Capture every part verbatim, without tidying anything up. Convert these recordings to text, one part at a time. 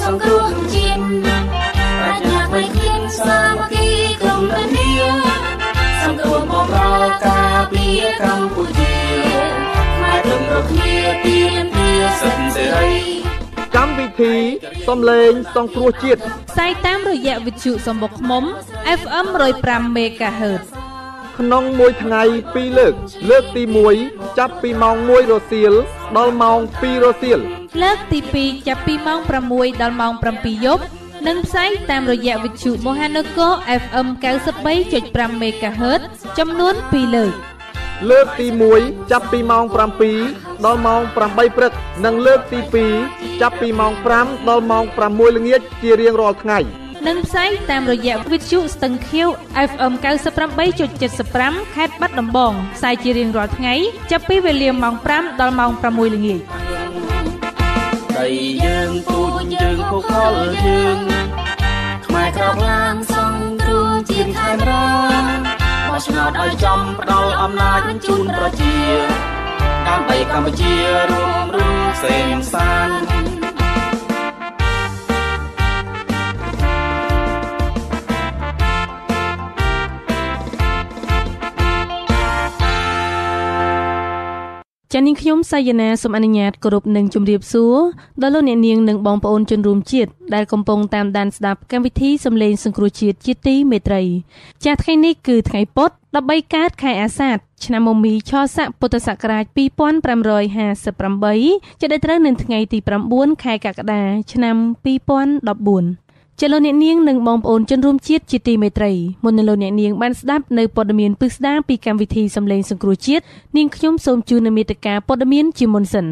សង្គ្រោះជាតិប្រាជ្ញាមិនឃ្លានសាមគ្គីក្រុមគ្នាសង្គ្រោះបម្រើការពារកម្ពុជាខ្មែររំលឹកគ្នាទៀមទាសិទ្ធិសេរីកម្មវិធីសំឡេងសង្គ្រោះជាតិផ្សាយតាមរយៈវិទ្យុសំបុកឃ្មុំ เอฟ เอ็ม หนึ่งศูนย์ห้า មេហ្គាហឺតក្នុងមួយថ្ងៃពីរលើកលើកទីមួយចាប់ពីម៉ោងមួយរសៀលដល់ម៉ោងពីររសៀលលើកទីពីរចាប់ពីម៉ោងប្រាំមួយដល់ម៉ោងប្រាំពីរយប់និងផ្សាយតាមរយៈវិទ្យុមហានគរ เอฟ เอ็ม เก้าสิบสามจุดห้า មេហ្គាហឺតចំនួនពីរលើកលើកទីមួយចាប់ពីម៉ោងប្រាំពីរដល់ម៉ោងប្រាំបីព្រឹកនិងលើកទីពីរចាប់ពីម៉ោងប្រាំដល់ម៉ោងប្រាំមួយល្ងាចជារៀងរាល់ថ្ងៃនិងផ្សាយតាមរយៈវិទ្យុស្ទឹងខៀវ เอฟ เอ็ม เก้าสิบแปดจุดเจ็ดห้า ខេត្តបាត់ដំបងផ្សាយជារៀងរាល់ថ្ងៃចាប់ពីវេលាម៉ោងប្រាំដល់ម៉ោងប្រាំមួយល្ងាចដៃយើងពូជយើងភូខលយើងខ្មែរក្រោកឡើងសង្គ្រោះជាតិខេមរាបោះឆ្នោតឲ្យចំផ្ដល់អំណាចជូនប្រជាដើម្បីកម្ពុជារួមរស់សេមសានចា៎នាងខ្ញុំសាយណាសូមអនុញ្ញាតគោរពនិងជម្រាបសួរដល់លោកអ្នកនាងនិងបងប្អូនជនរួមជាតិដែលកំពុងតាមដានស្ដាប់កម្មវិធីសំឡេងសង្គ្រោះជាតិជាទីមេត្រីចា៎ថ្ងៃនេះគឺថ្ងៃពុធដប់បីកើតខែអាសាឍឆ្នាំមមីឆស័កពុទ្ធសករាជពីរពាន់ប្រាំរយហាសិបប្រាំបីជាដែលត្រូវនៅថ្ងៃទីប្រាំបួនខែកក្កដាឆ្នាំពីរពាន់ដប់បួនចលនានាងនិងបងប្អូនជនរួមជាតិជាទីមេត្រីមុននឹងលោកអ្នកនាងបានស្ដាប់នៅព័ត៌មានពិស្ដារពីកម្មវិធីសំឡេងសង្គ្រោះជាតិនាងខ្ញុំសូមជូននូវមេត្តាព័ត៌មានជាមុនសិន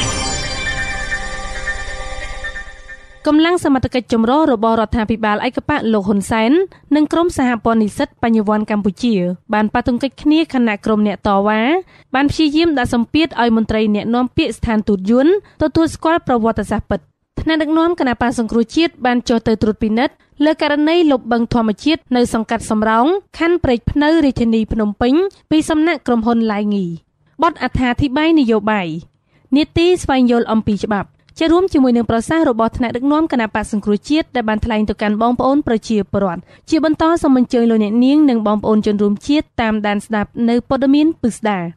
កម្លាំងសមត្ថកិច្ចចម្រុះរបស់រដ្ឋាភិបាលឯកបកលោកហ៊ុនសែននិងក្រុមសហព័ន្ធនិស្សិតបញ្ញវន្តកម្ពុជាបានប៉ះទង្គិចគ្នាខណៈក្រុមអ្នកតវ៉ាបានព្យាយាមដាក់សម្ពាធឲ្យមន្ត្រីអ្នកនាំពាក្យស្ថានទូតយួនទទួលស្គាល់ប្រវត្តិសាស្ត្រពិតថ្នាក់ដឹកនាំគណៈបក្សសង្គ្រោះជាតិបានចុះទៅត្រួតពិនិត្យលើករណីលុបបង្ខំធម្មជាតិនៅសង្កាត់សំរោងខណ្ឌព្រែកភ្នៅរាជធានីភ្នំពេញពីសំណាក់ក្រុមហ៊ុនឡៃងីបទអត្ថាធិប្បាយនយោបាយនីតិស្វែងយល់អំពីច្បាប់ជារួមជាមួយនឹងប្រសាសន៍របស់ថ្នាក់ដឹកនាំគណៈបក្សសង្គ្រោះជាតិដែលបានថ្លែងទៅកាន់បងប្អូនប្រជាពលរដ្ឋជាបន្តសូមអញ្ជើញលោកអ្នកនាងនិងបងប្អូនជនរួមជាតិតាមដានស្ដាប់នៅព័ត៌មានពិស្ដារ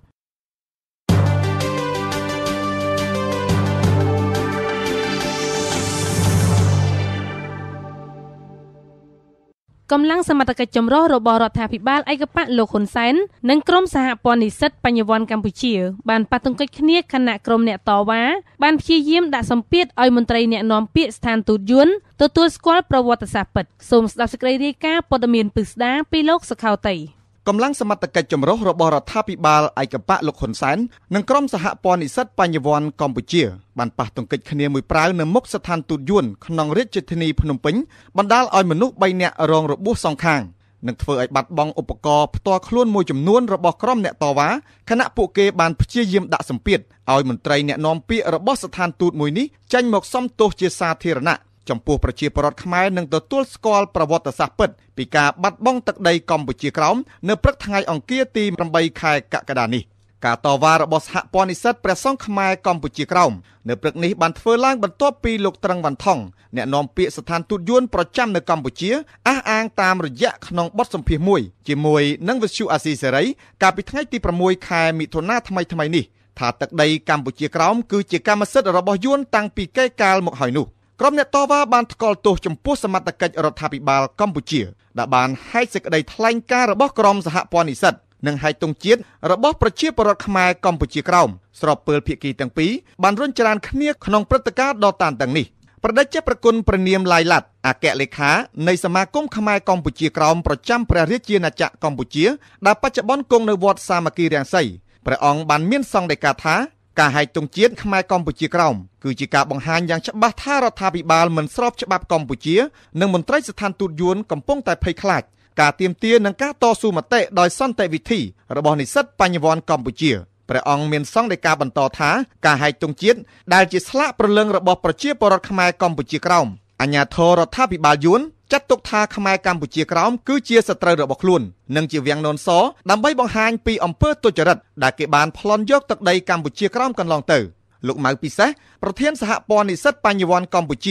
កម្លាំងសមត្ថកិច្ចចម្រុះរបស់រដ្ឋាភិបាលឯកបកលោកហ៊ុនសែននិងក្រុមសហព័ន្ធនិស្សិតបញ្ញវន្តកម្ពុជាបានប៉ះទង្គិចគ្នាខណៈក្រុមអ្នកតវ៉ាបានព្យាយាមដាក់សម្ពាធឲ្យមន្ត្រីអ្នកនាំពាក្យស្ថានទូតយួនទទួលស្គាល់ប្រវត្តិសាស្ត្រពិតសូមស្ដាប់សេចក្តីរាយការណ៍ព័ត៌មានពិស្ដារពីលោកសុខៅតៃកម្លាំងសមត្ថកិច្ចចម្រុះរបស់រដ្ឋាភិបាលឯកបកលោកហ៊ុនសែននិងក្រុមសហព័ន្ធនិស្សិតបញ្ញវន្តកម្ពុជាបានប៉ះទង្គិចគ្នាមួយប្រាវនៅមុខស្ថានទូតយួនក្នុងរាជធានីភ្នំពេញបណ្ដាលឲ្យមនុស្សបីនាក់រងរបួសសងខាងនិងធ្វើឲ្យបាត់បង់ឧបករណ៍ផ្ទាល់ខ្លួនមួយចំនួនរបស់ក្រុមអ្នកតវ៉ាខណៈពួកគេបានព្យាយាមដាក់សម្ពាធឲ្យមន្ត្រីអ្នកនាំពាក្យរបស់ស្ថានទូតមួយនេះចេញមកសំទោសជាសាធារណៈចំពោះប្រជាពលរដ្ឋខ្មែរនឹងទទួលស្គាល់ប្រវត្តិសាស្ត្រពិតពីការបាត់បង់ទឹកដីកម្ពុជាក្រោមនៅព្រឹកថ្ងៃអង្គារទីប្រាំបីខែកក្កដានេះការតវ៉ារបស់សហព័ន្ធនិស្សិតព្រះសង្ឃខ្មែរកម្ពុជាក្រោមនៅព្រឹកនេះបានធ្វើឡើងបន្ទាប់ពីលោកត្រឹងវ៉ាន់ថងអ្នកនាំពាក្យស្ថានទូតយួនប្រចាំនៅកម្ពុជាអះអាងតាមរយៈក្នុងបទសម្ភាសន៍មួយជាមួយនឹងវិទ្យុអាស៊ីសេរីកាលពីថ្ងៃទីប្រាំមួយខែមិថុនាថ្មីថ្មីនេះថាទឹកដីកម្ពុជាក្រោមគឺជាកម្មសិទ្ធិរបស់យួនតាំងពីកេរកាលមកហើយនោះក្រុមអ្នកតវ៉ាបានថ្កោលទោសចំពោះសមត្ថកិច្ចរដ្ឋាភិបាលកម្ពុជាដែលបានហែកសេចក្តីថ្លែងការណ៍របស់ក្រុមសហព័ន្ធនិស្សិតនិងហែកទង់ជាតិរបស់ប្រជាពលរដ្ឋខ្មែរកម្ពុជាក្រោមស្របពេលភាគីទាំងពីរបានរុញច្រានគ្នាក្នុងព្រឹត្តិការណ៍ដ៏តានតឹងនេះប្រដេជប្រគុណព្រះនាមឡាយឡាត់អគ្គលេខានៃសមាគមខ្មែរកម្ពុជាក្រោមប្រចាំព្រះរាជាណាចក្រកម្ពុជាដែលបច្ចុប្បន្នគង់នៅវត្តសាមគ្គីរាំងសីព្រះអង្គបានមានសង្ឃដីកាថាការហែកទង់ជាតិខ្មែរកម្ពុជាក្រោមគឺជាការបង្ហាញយ៉ាងច្បាស់ថារដ្ឋាភិបាលមិនស្របច្បាប់កម្ពុជានិងមន្ត្រីស្ថានទូតយួនកំពុងតែភ័យខ្លាចការទាមទារនិងការតស៊ូមតិដោយសន្តិវិធីរបស់និស្សិតបញ្ញវន្តកម្ពុជាព្រះអង្គមានសង្ឃដីកាបន្តថាការហែកទង់ជាតិដែលជាស្លាកព្រលឹងរបស់ប្រជាពលរដ្ឋខ្មែរកម្ពុជាក្រោមអាជ្ញាធររដ្ឋាភិបាលយួនចាត់ទុកថាខ្មែរកម្ពុជាក្រោមគឺជាសត្រូវរបស់ខ្លួននិងជាវាំងននសដើម្បីបង្ហាញពីអំពើទុច្ចរិតដែលគេបានប្លន់យកទឹកដីកម្ពុជាក្រោមកន្លងទៅលោកម៉ៅពិសេសប្រធានសហព័ន្ធនិស្សិតបញ្ញវន្តកម្ពុជា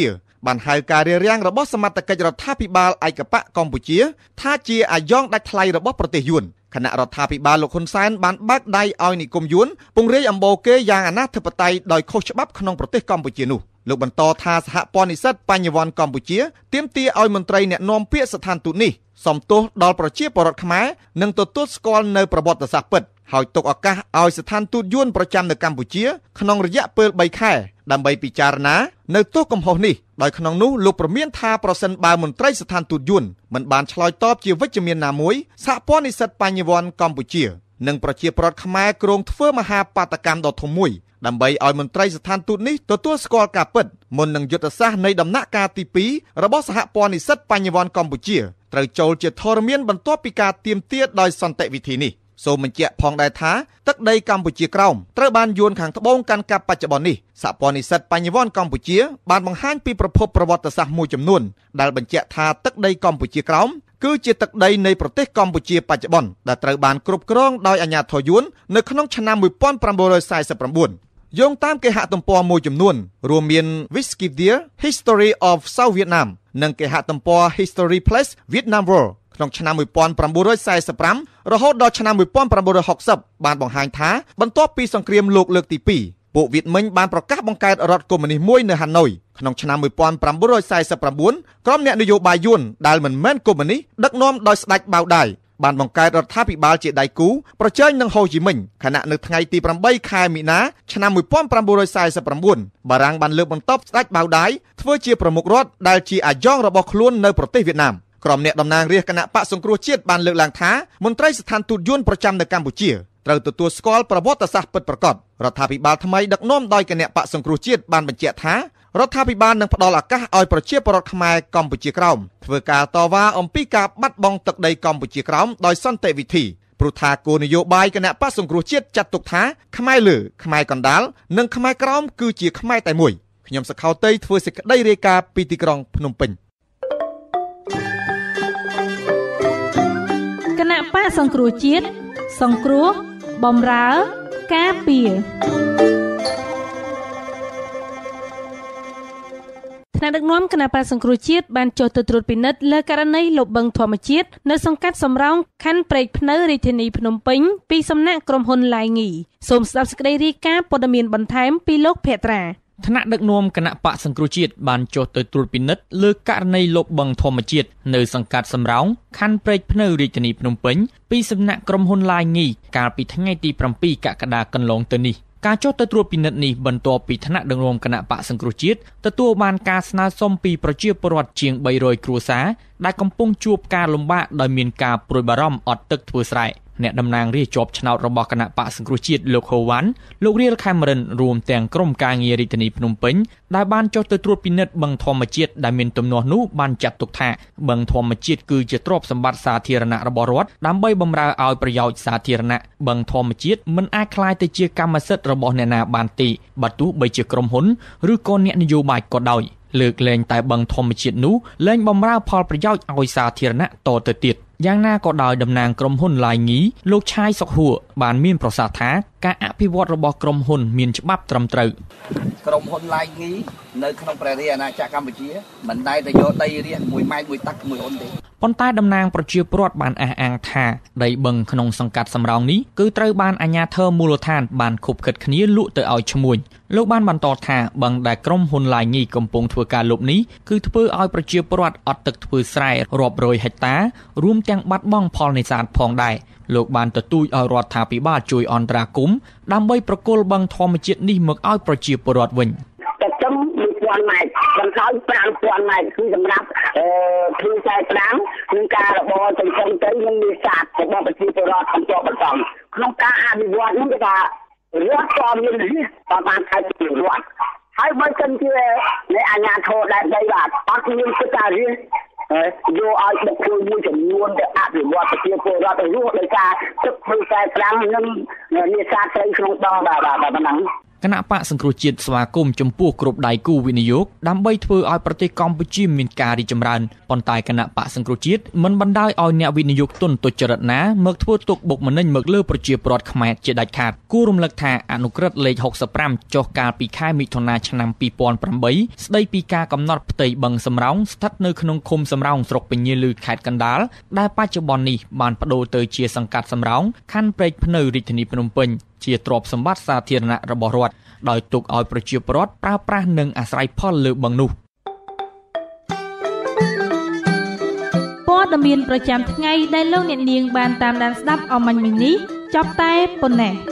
បានហៅការរារាំងរបស់សមត្ថកិច្ចរដ្ឋាភិបាលឯកបកកម្ពុជាថាជាអាយ៉ងដាច់ថ្លៃរបស់ប្រទេសយួនគណៈរដ្ឋាភិបាលលោកហ៊ុនសែនបានបើកដៃឲ្យនិគមយួនពង្រាយអំបូរគេយ៉ាងអនាធិបតេយ្យដោយខុសច្បាប់ក្នុងប្រទេសកម្ពុជានោះលោកបន្តថាសហព័ន្ធនិស្សិតបញ្ញវន្តកម្ពុជាទាមទារឲ្យមន្ត្រីអ្នកនាំពាក្យស្ថានទូតនេះសំទោសដល់ប្រជាពលរដ្ឋខ្មែរនិងទទួលស្គាល់នៅប្រវត្តិសាស្ត្រពិតហើយទុកឱកាសឲ្យស្ថានទូតយួនប្រចាំនៅកម្ពុជាក្នុងរយៈពេលបីខែដើម្បីពិចារណានៅទោសកំហុសនេះដោយក្នុងនោះលោកប្រមានថាប្រសិនបើមន្ត្រីស្ថានទូតយួនមិនបានឆ្លើយតបជាវិជ្ជមានណាមួយសហព័ន្ធនិស្សិតបញ្ញវន្តកម្ពុជានិងប្រជាពលរដ្ឋខ្មែរគ្រោងធ្វើមហាបាតកម្មដ៏ធំមួយដើម្បីឲ្យមន្ត្រីស្ថានទូតនេះទទួលស្គាល់ការពិតមុននឹងយុទ្ធសាស្ត្រនៃដំណាក់កាលទីពីររបស់សហព័ន្ធនិស្សិតបញ្ញវន្តកម្ពុជាត្រូវចូលជាធរមានបន្ទាប់ពីការទាមទារដោយសន្តិវិធីនេះសូមបញ្ជាក់ផងដែរថាទឹកដីកម្ពុជាក្រោមត្រូវបានយួនខាងត្បូងកាន់កាប់បច្ចុប្បន្ននេះសហព័ន្ធនិស្សិតបញ្ញវន្តកម្ពុជាបានបង្ហាញពីប្រភពប្រវត្តិសាស្ត្រមួយចំនួនដែលបញ្ជាក់ថាទឹកដីកម្ពុជាក្រោមគឺជាទឹកដីនៃប្រទេសកម្ពុជាបច្ចុប្បន្នដែលត្រូវបានគ្រប់គ្រងដោយអាជ្ញាធរយួននៅក្នុងឆ្នាំmột nghìn chín trăm bốn mươi chínយោងតាមគេហទំព័រមួយចំនួនរួមមាន Wikipedia History of South Vietnam និងគេហទំព័រ History Plus Vietnam World ក្នុងឆ្នាំmột nghìn chín trăm bốn mươi lămរហូតដល់ឆ្នាំmột nghìn chín trăm sáu mươiបានបង្ហាញថាបន្ទាប់ពីសង្គ្រាមលោកលើកទីពីរពួកវៀតមិញបានប្រកាសបង្កើតរដ្ឋកុម្មុយនីសមួយនៅហាណូយក្នុងឆ្នាំmột nghìn chín trăm bốn mươi chínក្រុមអ្នកនយោបាយយួនដែលមិនមែនកុម្មុយនីសដឹកនាំដោយស្ដេចបាវដាយបានបង្កើតរដ្ឋាភិបាលជាដៃគូប្រជែងនឹងហូជីមិញខណៈនៅថ្ងៃទីប្រាំបីខែមីនាឆ្នាំmột nghìn chín trăm bốn mươi chínបារាំងបានលើកបន្ទប់ស្ដេចបាវដាយធ្វើជាប្រមុខរដ្ឋដែលជាអាយ៉ងរបស់ខ្លួននៅប្រទេសវៀតណាមក្រុមអ្នកតំណាងរាស្ត្រគណៈបកសង្គ្រោះជាតិបានលើកឡើងថាមន្ត្រីស្ថានទូតយួនប្រចាំនៅកម្ពុជាត្រូវទទួលស្គាល់ប្រវត្តិសាស្ត្រពិតប្រាកដរដ្ឋាភិបាលថ្មីដឹកនាំដោយគណៈបកសង្គ្រោះជាតិបានបញ្ជាក់ថារដ្ឋាភិបាលនឹងផ្ដល់ឱកាសឲ្យប្រជាពលរដ្ឋខ្មែរកម្ពុជាក្រោមធ្វើការតវ៉ាអំពីការបាត់បង់ទឹកដីកម្ពុជាក្រោមដោយសន្តិវិធីព្រោះថាគោលនយោបាយគណៈបកសង្គ្រោះជាតិចាត់ទុកថាខ្មែរលើខ្មែរកណ្ដាលនិងខ្មែរក្រោមគឺជាខ្មែរតែមួយខ្ញុំសខៅតៃធ្វើសេចក្តីរាយការណ៍ពីទីក្រុងភ្នំពេញគណៈបកសង្គ្រោះជាតិសង្គ្រោះបម្រើការពារថ្នាក់ដឹកនាំគណៈបក្សសង្គ្រោះជាតិបានចុះទៅត្រួតពិនិត្យលើករណីលុបបង្ខំធម្មជាតិនៅសង្កាត់សំរោងខណ្ឌព្រែកភ្នៅរាជធានីភ្នំពេញពីសំណាក់ក្រុមហ៊ុនឡាយងីសូមស្ដាប់សេចក្តីរាយការណ៍ព័ត៌មានបន្ថែមពីលោកភក្ត្រាថ្នាក់ដឹកនាំគណៈបក្សសង្គ្រោះជាតិបានចុះទៅត្រួតពិនិត្យលើករណីលុបបង្ខំធម្មជាតិនៅសង្កាត់សំរោងខណ្ឌព្រែកភ្នៅរាជធានីភ្នំពេញពីសំណាក់ក្រុមហ៊ុនឡាយងីកាលពីថ្ងៃទីប្រាំពីរកក្កដាកន្លងទៅនេះការចុះទៅត្រួតពិនិត្យនេះបន្ទាប់ពីថ្នាក់ដឹកនាំគណៈបក្សសង្គ្រោះជាតិទទួលបានការស្នើសុំពីប្រជាពលរដ្ឋជាងបីរយគ្រួសារដែលកំពុងជួបការលំបាកដោយមានការព្រួយបារម្ភអត់ទឹកធ្វើស្រែអ្នកតំណាងរាស្ត្រជាប់ឆ្នោតរបស់គណៈបក្សសង្គ្រោះជាតិលោកហូវ៉ាន់លោករៀលខេមរិនរួមទាំងក្រុមការងាររាជធានីភ្នំពេញដែលបានចុះទៅត្រួតពិនិត្យបឹងធម្មជាតិដែលមានទំនាស់នោះបានចាត់ទុកថាបឹងធម្មជាតិគឺជាទ្រព្យសម្បត្តិសាធារណៈរបស់រដ្ឋដើម្បីបម្រើឲ្យប្រយោជន៍សាធារណៈបឹងធម្មជាតិមិនអាចក្លាយទៅជាកម្មសិទ្ធិរបស់អ្នកណាបានទេបើទោះបីជាក្រុមហ៊ុនឬក៏អ្នកនយោបាយក៏ដោយលើកលែងតែបឹងធម្មជាតិនោះលែងបម្រើផលប្រយោជន៍ឲ្យសាធារណៈតទៅទៀតយ៉ាងណាក៏ដោយតំណាងក្រុមហ៊ុនឡាយងីលោកឆាយសុកហួរបានមានប្រសាសន៍ថាការអភិវឌ្ឍរបស់ក្រុមហ៊ុនមានច្បាប់ត្រឹមត្រូវក្រុមហ៊ុនឡាយងីនៅក្នុងព្រះរាជអាណាចក្រកម្ពុជាមិនដែលទៅយកដីរាជមួយម៉ែត្រមួយតឹកមួយហ៊ុនទេប៉ុន្តែតំណាងប្រជាពលរដ្ឋបានអះអាងថាដីបឹងក្នុងសង្កាត់សំរោងនេះគឺត្រូវបានអាជ្ញាធរមូលដ្ឋានបានខុបខិតគ្នាលក់ទៅឲ្យឈ្មួញលោកបានបន្តថាបឹងដែលក្រុមហ៊ុនឡាយងីកំពុងធ្វើការលុបនេះគឺធ្វើឲ្យប្រជាពលរដ្ឋអត់ទឹកធ្វើស្រែរាប់រយហិកតារួមទាំងបាត់បង់ផលនេសាទផងដែរលោកបានទទូចឲ្យរដ្ឋាភិបាលជួយអន្តរាគមន៍ដើម្បីប្រគល់បឹងធម្មជាតិនេះមកឲ្យប្រជាពលរដ្ឋវិញទឹកចំមួយពាន់ម៉ែត្របន្ថយប្រាំពាន់ម៉ែត្រគឺសម្រាប់អឺធ្វើខ្សែប្រាំងនិងការរបរចិញ្ចឹមត្រីនិងនេសាទរបស់ប្រជាពលរដ្ឋអន្តរបន្តក្នុងការអភិវឌ្ឍនេះគេថារដ្ឋក៏មាននេះតាមបានខែពីរដ្ឋហើយបើសិនជាអ្នកអាជ្ញាធរដែលដីបាទអត់មានសិទ្ធិរៀនយកឲ្យបុគ្គលមួយចំនួនទៅអភិវឌ្ឍប្រជាពលរដ្ឋទៅរស់ដោយការទឹកធ្វើខ្សែប្រាំងនិងនេសាទត្រីក្នុងដងបាទបាទប៉ុណ្ណឹងគណៈបកសង្គ្រោះជាតិស្វាគមន៍ចំពោះគ្រប់ដៃគូវិនិយោគដើម្បីធ្វើឲ្យប្រទេសកម្ពុជាមានការរីកចម្រើនប៉ុន្តែគណៈបកសង្គ្រោះជាតិមិនបណ្ដោយឲ្យអ្នកវិនិយោគទុនទុច្ចរិតណាមកធ្វើទុកបុកម្នេញមកលើប្រជាពលរដ្ឋខ្មែរជាដាច់ខាតគួររំលឹកថាអនុក្រឹត្យលេខហុកសិបប្រាំចុះកាលពីខែមិថុនាឆ្នាំពីរពាន់ប្រាំបីស្ដីពីការកំណត់ផ្ទៃបឹងសំរោងស្ថិតនៅក្នុងឃុំសំរោងស្រុកពញាឮខេត្តកណ្ដាលដែលបច្ចុប្បន្ននេះបានប្តូរទៅជាសង្កាត់សំរោងខណ្ឌព្រែកភ្នៅរាជធានីភ្នំពេញជាទ្រព្យសម្បត្តិសាធារណៈរបស់រដ្ឋដោយទុកឲ្យប្រជាពលរដ្ឋប្រើប្រាស់និងអាស្រ័យផលលើបឹងនោះព័ត៌មានប្រចាំថ្ងៃដែលលោកអ្នកនាងបានតាមដានស្ដាប់អមញ្ញមិញនេះចប់តែប៉ុណ្ណេះ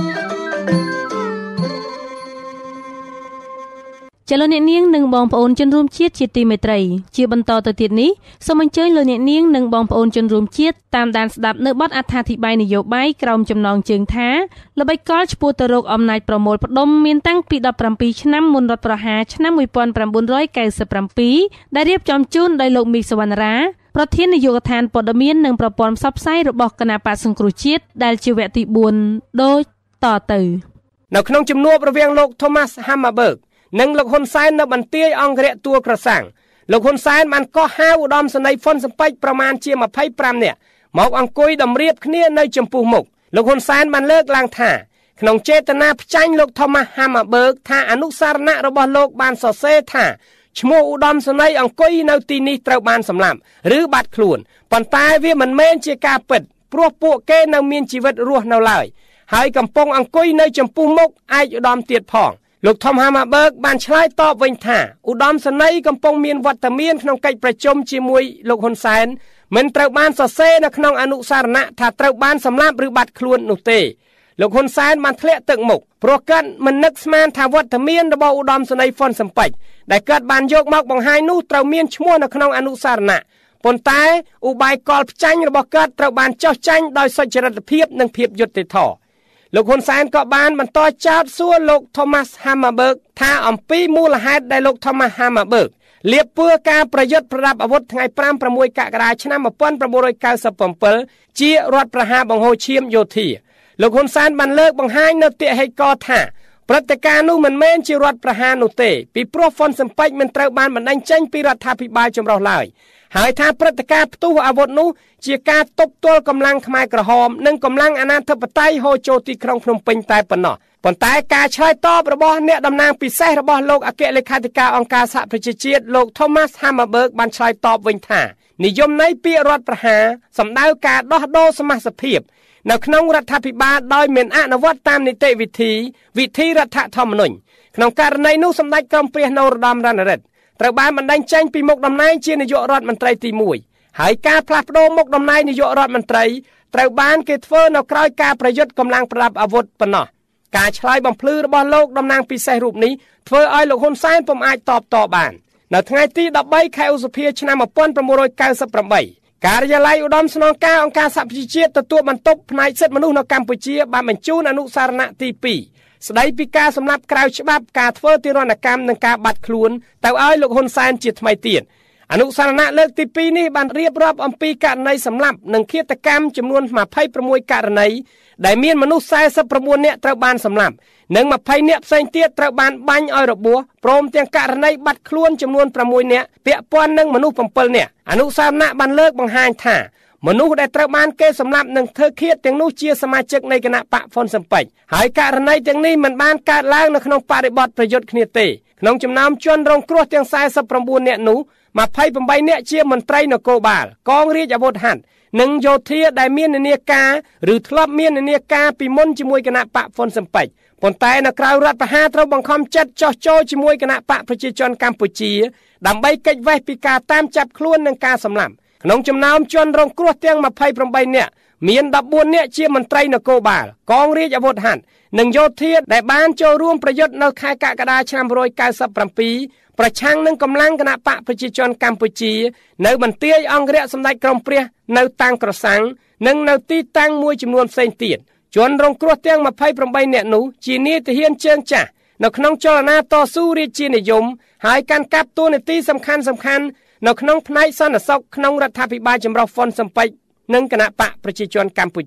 ចលនានាងនិងបងប្អូនជនរួមជាតិជាទីមេត្រីជាបន្តទៅទៀតនេះសូមអញ្ជើញលោកអ្នកនាងនិងបងប្អូនជនរួមជាតិតាមដានស្ដាប់នៅបទអត្ថាធិប្បាយនយោបាយក្រោមចំណងជើងថាល្បិចកលឈ្មោះទៅរកអំណាចប្រមូលផ្ដុំមានតាំងពីដប់ប្រាំពីរឆ្នាំមុនរដ្ឋប្រហារឆ្នាំមួយពាន់ប្រាំបួនរយកៅសិបប្រាំពីរដែលរៀបចំជូនដោយលោកមីកសវណ្ណរាប្រធាននាយកដ្ឋានព័ត៌មាននិងប្រព័ន្ធផ្សព្វផ្សាយរបស់គណៈបក្សសង្គ្រោះជាតិដែលជាវគ្គទីបួនដូចតទៅនៅក្នុងជំនួបរវាងលោក Thomas Hammarbergនិងលោកហ៊ុនសែននៅបន្ទាយអង្គរៈទួលក្រសាំងលោកហ៊ុនសែនបានកោះហៅឧត្តមសេនីយ៍ហ្វុនស៊ិនប៉ិចប្រមាណជាម្ភៃប្រាំនាក់មកអង្គុយតម្រៀបគ្នានៅចំពោះមុខលោកហ៊ុនសែនបានលើកឡើងថាក្នុងចេតនាផ្ចាញ់លោក Thomas Hammarberg ថាអនុសារណៈរបស់លោកបានសរសេរថាឈ្មោះឧត្តមសេនីយ៍អង្គុយនៅទីនេះត្រូវបានសម្លាប់ឬបាត់ខ្លួនប៉ុន្តែវាមិនមែនជាការពិតព្រោះពួកគេនៅមានជីវិតរស់នៅឡើយហើយកំពុងអង្គុយនៅចំពោះមុខឯកឧត្តមទៀតផងលោក Tom Hammarberg បានឆ្លើយតបវិញថាឧត្តមសេនីយ៍កំពុងមានវត្តមានក្នុងកិច្ចប្រជុំជាមួយលោកហ៊ុនសែនមិនត្រូវបានសរសេរនៅក្នុងអនុសារណៈថាត្រូវបានសម្លាប់ឬបាត់ខ្លួននោះទេលោកហ៊ុនសែនបានធ្លាក់ទឹកមុខព្រោះគាត់មិននឹកស្មានថាវត្តមានរបស់ឧត្តមសេនីយ៍ហ្វុនស៊ិនប៉ិចដែលគាត់បានយកមកបង្ហាញនោះត្រូវមានឈ្មោះនៅក្នុងអនុសារណៈប៉ុន្តែឧបាយកលផ្ចាញ់របស់គាត់ត្រូវបានចោះចាញ់ដោយសុចរិតភាពនិងភាពយុត្តិធម៌លោកហ៊ុនសែនក៏បានបន្តចោទសួរលោក Thomas Hammarberg ថាអំពីមូលហេតុដែលលោក Thomas Hammarberg លៀបពើការប្រយុទ្ធប្រដាប់អាវុធថ្ងៃប្រាំ ប្រាំមួយកក្កដាឆ្នាំmột nghìn chín trăm chín mươi bảyជារដ្ឋប្រហារបង្ហូរឈាមយោធាលោកហ៊ុនសែនបានលើកបង្ហាញនៅទាហិកថាព្រឹត្តិការណ៍នោះមិនមែនជារដ្ឋប្រហារនោះទេពីព្រោះហ្វុនស៊ិនប៉ិចមិនត្រូវបានបណ្តេញចេញពីរដ្ឋាភិបាលចម្រុះឡើយហើយថាព្រឹត្តិការណ៍ផ្ទុះអាវុធនោះជាការទប់ទល់កម្លាំងខ្មែរក្រហមនិងកម្លាំងអាណាធិបតេយ្យហូរចូលទីក្រុងភ្នំពេញតែប៉ុណ្ណោះប៉ុន្តែការឆ្លើយតបរបស់អ្នកតំណាងពិសេសរបស់លោកអគ្គលេខាធិការអង្គការសហប្រជាជាតិលោក Thomas Hammarberg បានឆ្លើយតបវិញថានិយមន័យពាក្យរដ្ឋប្រហារសំដៅការដោះដូរសមាជិកភាពនៅក្នុងរដ្ឋាភិបាលដោយមិនអនុវត្តតាមនីតិវិធីវិធីរដ្ឋធម្មនុញ្ញក្នុងករណីនោះសម្ដេចក្រមព្រះនរោត្តមរណរដ្ឋត្រូវបានបណ្តេញចេញពីមុខតំណែងជានាយករដ្ឋមន្ត្រីទីមួយហើយការផ្លាស់ប្តូរមុខតំណែងនាយករដ្ឋមន្ត្រីត្រូវបានគេធ្វើនៅក្រៅការប្រយុទ្ធកម្លាំងប្រដាប់អាវុធប៉ុណ្ណោះការឆ្លើយបំភ្លឺរបស់លោកតំណាងពិសេសរូបនេះធ្វើឲ្យលោកហ៊ុនសែនពុំអាចតបតបបាននៅថ្ងៃទីដប់បីខែឧសភាឆ្នាំmột nghìn chín trăm chín mươi támការិយាល័យឧត្តមស្នងការអង្គការសហប្រជាជាតិទទួលបន្ទុកផ្នែកសិទ្ធិមនុស្សនៅកម្ពុជាបានបញ្ជូនអនុសារណៈទីពីរស្ដីពីការសម្លាប់ក្រៅច្បាប់ការធ្វើទារុណកម្មនិងការបាត់ខ្លួនទៅឲ្យលោកហ៊ុនសែនជាថ្មីទៀតអនុសារណៈលើកទីពីរនេះបានរៀបរាប់អំពីករណីសម្លាប់និងឃាតកម្មចំនួនยี่สิบหกករណីដែលមានមនុស្សสี่สิบเก้าនាក់ត្រូវបានសម្លាប់និងยี่สิบនាក់ផ្សេងទៀតត្រូវបានបាញ់ឲ្យរបួសព្រមទាំងករណីបាត់ខ្លួនចំនួនsáuនាក់ពាក់ព័ន្ធនឹងមនុស្សsevenនាក់អនុសារណៈបានលើកបង្ហាញថាមនុស្សដែលត្រូវបានគេសម្លាប់និងធ្វើឃាតទាំងនោះជាសមាជិកនៃគណៈបកហ្វុនស៊ិនប៉ិចហើយករណីទាំងនេះមិនបានកើតឡើងនៅក្នុងបរិបទប្រយុទ្ធគ្នាទេក្នុងចំណោមជនរងគ្រោះទាំងสี่สิบเก้าនាក់នោះยี่สิบแปดនាក់ជាមន្ត្រីនគរបាលកងរាជអាវុធហត្ថនិងយោធាដែលមាននានាការឬធ្លាប់មាននានាការពីមុនជាមួយគណៈបកហ្វុនស៊ិនប៉ិចប៉ុន្តែនៅក្រៅរដ្ឋប្រហារត្រូវបង្ខំចិត្តចោះចូលជាមួយគណៈបកប្រជាជនកម្ពុជាដើម្បីគេចវេះពីការតាមចាប់ខ្លួននិងការសម្លាប់ក្នុងចំណោមជនរងគ្រោះទាំងยี่สิบแปดនាក់មានfourteenនាក់ជាមន្ត្រីនគរបាលកងរាជអាវុធហត្ថនិងយោធាដែលបានចូលរួមប្រយុទ្ធនៅខែកក្កដាឆ្នាំone nine nine sevenប្រឆាំងនឹងកម្លាំងគណៈបកប្រជាជនកម្ពុជានៅបន្ទាយអង្គរៈសម្ដេចក្រមព្រះនៅតាំងក្រសាំងនិងនៅទីតាំងមួយចំនួនផ្សេងទៀតជនរងគ្រោះទាំងยี่สิบแปดនាក់នោះជានាយទាហានជើងចាស់នៅក្នុងចលនាតស៊ូរាជានិយមហើយកាន់កាប់តួនាទីសំខាន់សំខាន់នៅក្នុងផ្នែកសន្តិសុខក្នុងរដ្ឋាភិបាលចម្រុះហ្វុនស៊ិនប៉ិចនិងគណៈបកប្រជាជនកម្ពុជា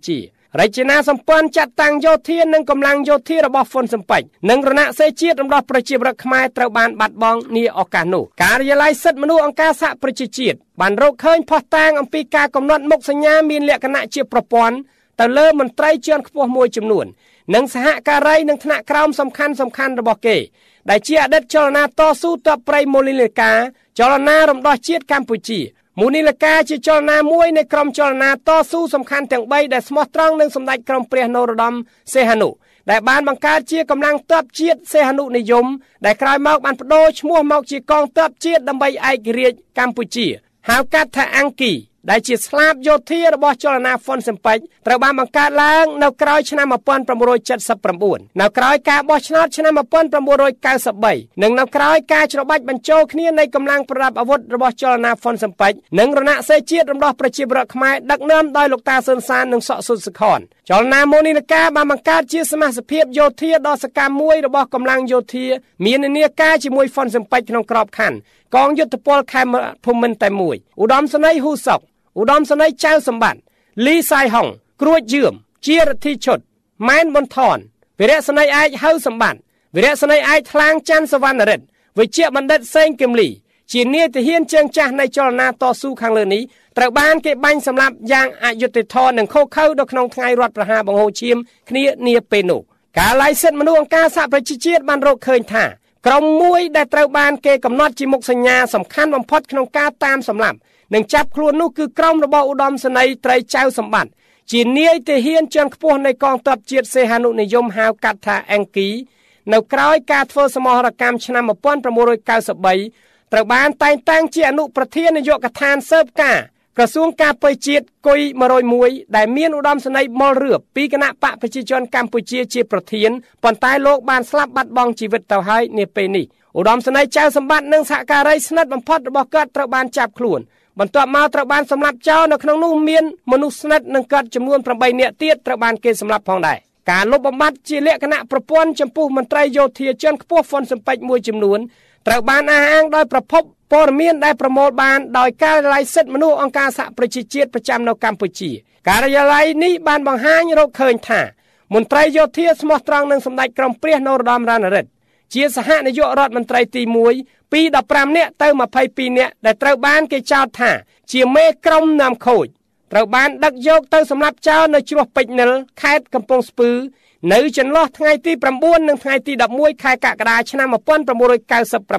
រចនាសម្ព័ន្ធចាត់តាំងយោធានិងកម្លាំងយោធារបស់ហ្វុនស៊ិនប៉ិចនិងរណសិរ្សជាតិរំដោះប្រជាពលរដ្ឋខ្មែរត្រូវបានបាត់បង់នាឱកាសនោះការិយាល័យសិទ្ធិមនុស្សអង្គការសហប្រជាជាតិបានរកឃើញភស្តុតាងអំពីការកំណត់មុខសញ្ញាមានលក្ខណៈជាប្រព័ន្ធទៅលើមន្ត្រីជាន់ខ្ពស់មួយចំនួននិងសហការីនិងថ្នាក់ក្រោមសំខាន់សំខាន់របស់គេដែលជាអតីតចលនាតស៊ូទ័ពព្រៃម៉ូលីលីកាចលនារំដោះជាតិកម្ពុជាមូនីលកាជាចលនាមួយនៃក្រុមចលនាតស៊ូសំខាន់ទាំងបីដែលស្មោះត្រង់នឹងសម្ដេចក្រមព្រះនរោត្តមសីហនុដែលបានបង្កើតជាកម្លាំងទ័ពជាតិសីហនុនិយមដែលក្រោយមកបានបដូរឈ្មោះមកជាកងទ័ពជាតិដើម្បីឯករាជ្យកម្ពុជាហៅកាត់ថាអង្គីដែលជាស្លាបយោធារបស់ចលនាហ្វុនស៊ិនប៉ិចត្រូវបានបង្កើតឡើងនៅក្រោយឆ្នាំmột nghìn chín trăm七十九នៅក្រោយការបោះឆ្នោតឆ្នាំmột nghìn chín trăm chín mươi baនិងនៅក្រោយការច្របាច់បញ្ចូលគ្នានៃកម្លាំងប្រដាប់អាវុធរបស់ចលនាហ្វុនស៊ិនប៉ិចនិងរណសិរ្សជាតិរំដោះប្រជាពលរដ្ឋខ្មែរដឹកនាំដោយលោកតាសឿនសាននិងសុកសុតសុខនចលនាម៉ូនីលកាបានបង្កើតជាសមាជិកភាពយោធាដ៏សកម្មមួយរបស់កម្លាំងយោធាមាននានាការជាមួយហ្វុនស៊ិនប៉ិចក្នុងក្របខ័ណ្ឌកងយុទ្ធពលខេមរភូមិន្ទតែមួយឧត្តមសេនីយ៍ហ៊ូសុកឧត្តមសេនីយ៍ចៅសម្បត្តិលីសៃហុងគ្រួចយឿមជារដ្ឋីឈុតម៉ែនប៊ុនថនវីរៈសេនីយ៍ឯកហៅសម្បត្តិវីរៈសេនីយ៍ឯកថ្លាងច័ន្ទសវណ្ណរិទ្ធវិជ្ជបណ្ឌិតសេងគឹមលីជានាយទាហានជើងចាស់នៃចលនាតស៊ូខាងលើនេះត្រូវបានគេបាញ់សម្លាប់យ៉ាងអយុត្តិធម៌និងឃោរឃៅនៅក្នុងថ្ងៃរដ្ឋប្រហារបង្ហូរឈាមគ្នានាពេលនោះការឡាយសិទ្ធិមនុស្សអង្គការសហប្រជាជាតិបានរកឃើញថាក្រុមមួយដែលត្រូវបានគេកំណត់ជាមុខសញ្ញាសំខាន់បំផុតក្នុងការតាមសម្លាប់និងចាប់ខ្លួននោះគឺក្រុមរបស់ឧត្តមសេនីយ៍ត្រីចៅសម្បត្តិជានាយទាហានជាន់ខ្ពស់នៃកងទ័ពជាតិសីហនុនិយមហៅកាត់ថាអង្គីនៅក្រោយការធ្វើសមរកម្មឆ្នាំmột nghìn chín trăm chín mươi baត្រូវបានតែងតាំងជាអនុប្រធាននាយកដ្ឋានស៊ើបការក្រសួងការពារជាតិគុយmột không mộtដែលមានឧត្តមសេនីយ៍មុលរឿបពីគណៈបកប្រជាជនកម្ពុជាជាប្រធានប៉ុន្តែលោកបានស្លាប់បាត់បង់ជីវិតទៅហើយនាពេលនេះឧត្តមសេនីយ៍ចៅសម្បត្តិនិងសហការីស្និទ្ធបំផុតរបស់គាត់ត្រូវបានចាប់ខ្លួនបន្ទាប់មកត្រូវបានសម្លាប់ចោលនៅក្នុងនោះមានមនុស្សស្និទ្ធនិងគាត់ចំនួនប្រាំបីនាក់ទៀតត្រូវបានគេសម្លាប់ផងដែរការលុបបំបាត់ជាលក្ខណៈប្រព័ន្ធចំពោះមន្ត្រីយោធាជាន់ខ្ពស់ហ្វុនស៊ិនប៉ិចមួយចំនួនត្រូវបានអះអាងដោយប្រភពព័ត៌មានដែលប្រមូលបានដោយការិយាល័យសិទ្ធិមនុស្សអង្គការសហប្រជាជាតិប្រចាំនៅកម្ពុជាការិយាល័យនេះបានបង្ហាញរកឃើញថាមន្ត្រីយោធាស្មោះត្រង់នឹងសម្ដេចក្រមព្រះនរោត្តមរណរដ្ឋជាសហនាយករដ្ឋមន្ត្រីទីមួយពីដប់ប្រាំនាក់ទៅម្ភៃពីរនាក់ដែលត្រូវបានគេចោទថាជាមេក្រុមណាំខូចត្រូវបានដឹកយកទៅសម្លាប់ចោលនៅជ្រោះពេជ្រនិលខេត្តកំពង់ស្ពឺនៅចន្លោះថ្ងៃទី9និងថ្ងៃទី11ខែកក្កដាឆ្នាំmột nghìn chín trăm chín mươi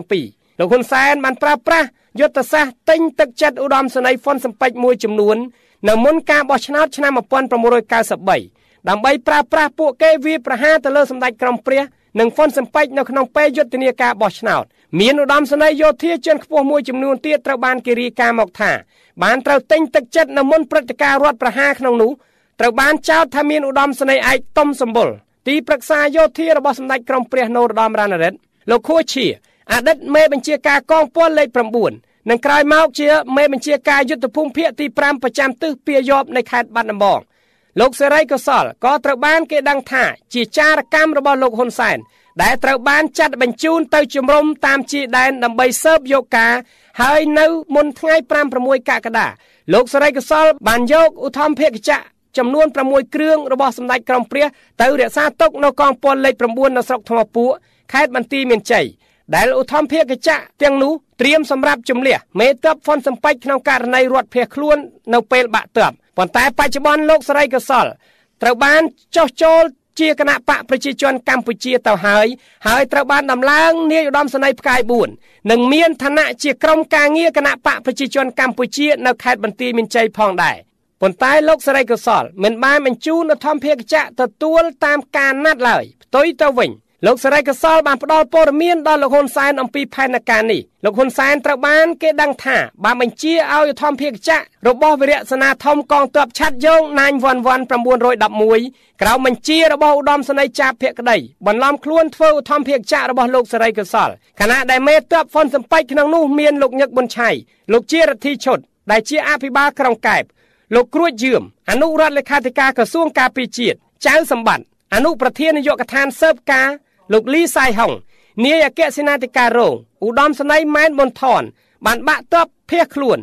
bảyលោកហ៊ុនសែនបានប្រើប្រាស់យុទ្ធសាស្ត្រទិញទឹកចិត្តឧត្តមសេនីយ៍ហ្វុនស៊ិនប៉ិចមួយចំនួននៅមុនការបោះឆ្នោតឆ្នាំmột nghìn chín trăm chín mươi baដើម្បីប្រើប្រាស់ពួកគេវាប្រហារទៅលើសម្ដេចក្រមព្រះនិងហ្វុនស៊ិនប៉ិចនៅក្នុងពេលយុទ្ធនាការបោះឆ្នោតមានឧត្តមសេនីយ៍យោធាជាន់ខ្ពស់មួយចំនួនទៀតត្រូវបានគេរាយការណ៍មកថាបានត្រូវទិញទឹកចិត្តនៅមុនព្រឹត្តិការណ៍រដ្ឋប្រហារក្នុងនោះត្រូវបានចោទថាមានឧត្តមសេនីយ៍ឯកតុំសម្បុរទីប្រឹក្សាយោធារបស់សម្ដេចក្រមព្រះនរោត្តមរណរដ្ឋលោកខួឈៀអតីតមេបញ្ជាការកងពលលេខ9និងក្រោយមកជាមេបញ្ជាការយុទ្ធភូមិភាគទី5ប្រចាំទិសពាយ័ព្យនៃខេត្តបាត់ដំបងលោកសេរីកុសលក៏ត្រូវបានគេដឹងថាជាចារកម្មរបស់លោកហ៊ុនសែនដែលត្រូវបានចាត់បញ្ជូនទៅជំរំតាមជាដែនដើម្បីស៊ើបយកការហើយនៅមុនថ្ងៃប្រាំប្រាំមួយកក្កដាលោកសេរីកុសលបានយកឧទ្ធម្ភាគចក្រចំនួនប្រាំមួយគ្រឿងរបស់សម្ដេចក្រមព្រះទៅរក្សាទុកនៅកងពលលេខ9នៅស្រុកថ្មពួកខេត្តបន្ទាយមានជ័យដែលឧទ្ធម្ភាគចក្រទាំងនោះត្រៀមសម្រាប់ជំនះមេទ័ពហ្វុនស៊ិនប៉ិចក្នុងករណីរត់ភៀសខ្លួននៅពេលបាក់ទ័ពប៉ុន្តែបច្ចុប្បន្នលោកសេរីកុសលត្រូវបានចោះចូលជាគណៈបកប្រជាជនកម្ពុជាទៅហើយហើយត្រូវបានដំឡើងនាយឧត្តមសេនីយ៍ផ្កាយ4និងមានឋានៈជាក្រុមការងារគណៈបកប្រជាជនកម្ពុជានៅខេត្តបន្ទាយមានជ័យផងដែរប៉ុន្តែលោកសេរីកុសលមិនបានបញ្ជូនឧទ្ធម្ភាគចក្រទទួលតាមការណាត់ឡើយផ្ទុយទៅវិញលោកសេរីកុសលបានផ្ដល់ព័ត៌មានដល់លោកហ៊ុនសែនអំពីផែនការនេះលោកហ៊ុនសែនត្រូវបានគេដឹងថាបានបញ្ជាឲ្យឧទ្ធម្ភាគចក្ររបស់វីរៈសេនាធំកងទ័ពឆ័ត្រយងណាញ់វ៉ាន់វ៉ាន់911ក្រោមបញ្ជារបស់ឧត្តមសេនីយ៍ចាបភក្តីបន្លំខ្លួនធ្វើឧទ្ធម្ភាគចក្ររបស់លោកសេរីកុសលខណៈដែលមេទ័ពហ្វុនស៊ិនប៉ិចក្នុងនោះមានលោកញឹកប៊ុនឆៃលោកជារដ្ឋីឈុតដែលជាអភិបាលក្រុងកែបលោកគ្រួចយឿមអនុរដ្ឋលេខាធិការក្រសួងការពារជាតិចៅសម្បត្តិអនុប្រធាននាយកដ្ឋានស៊ើបការលោកលីសៃហុងនាយអគ្គសេនាធិការរងឧត្តមសេនីយ៍ម៉ែនប៊ុនថនបានបាក់ទ័ពភៀសខ្លួន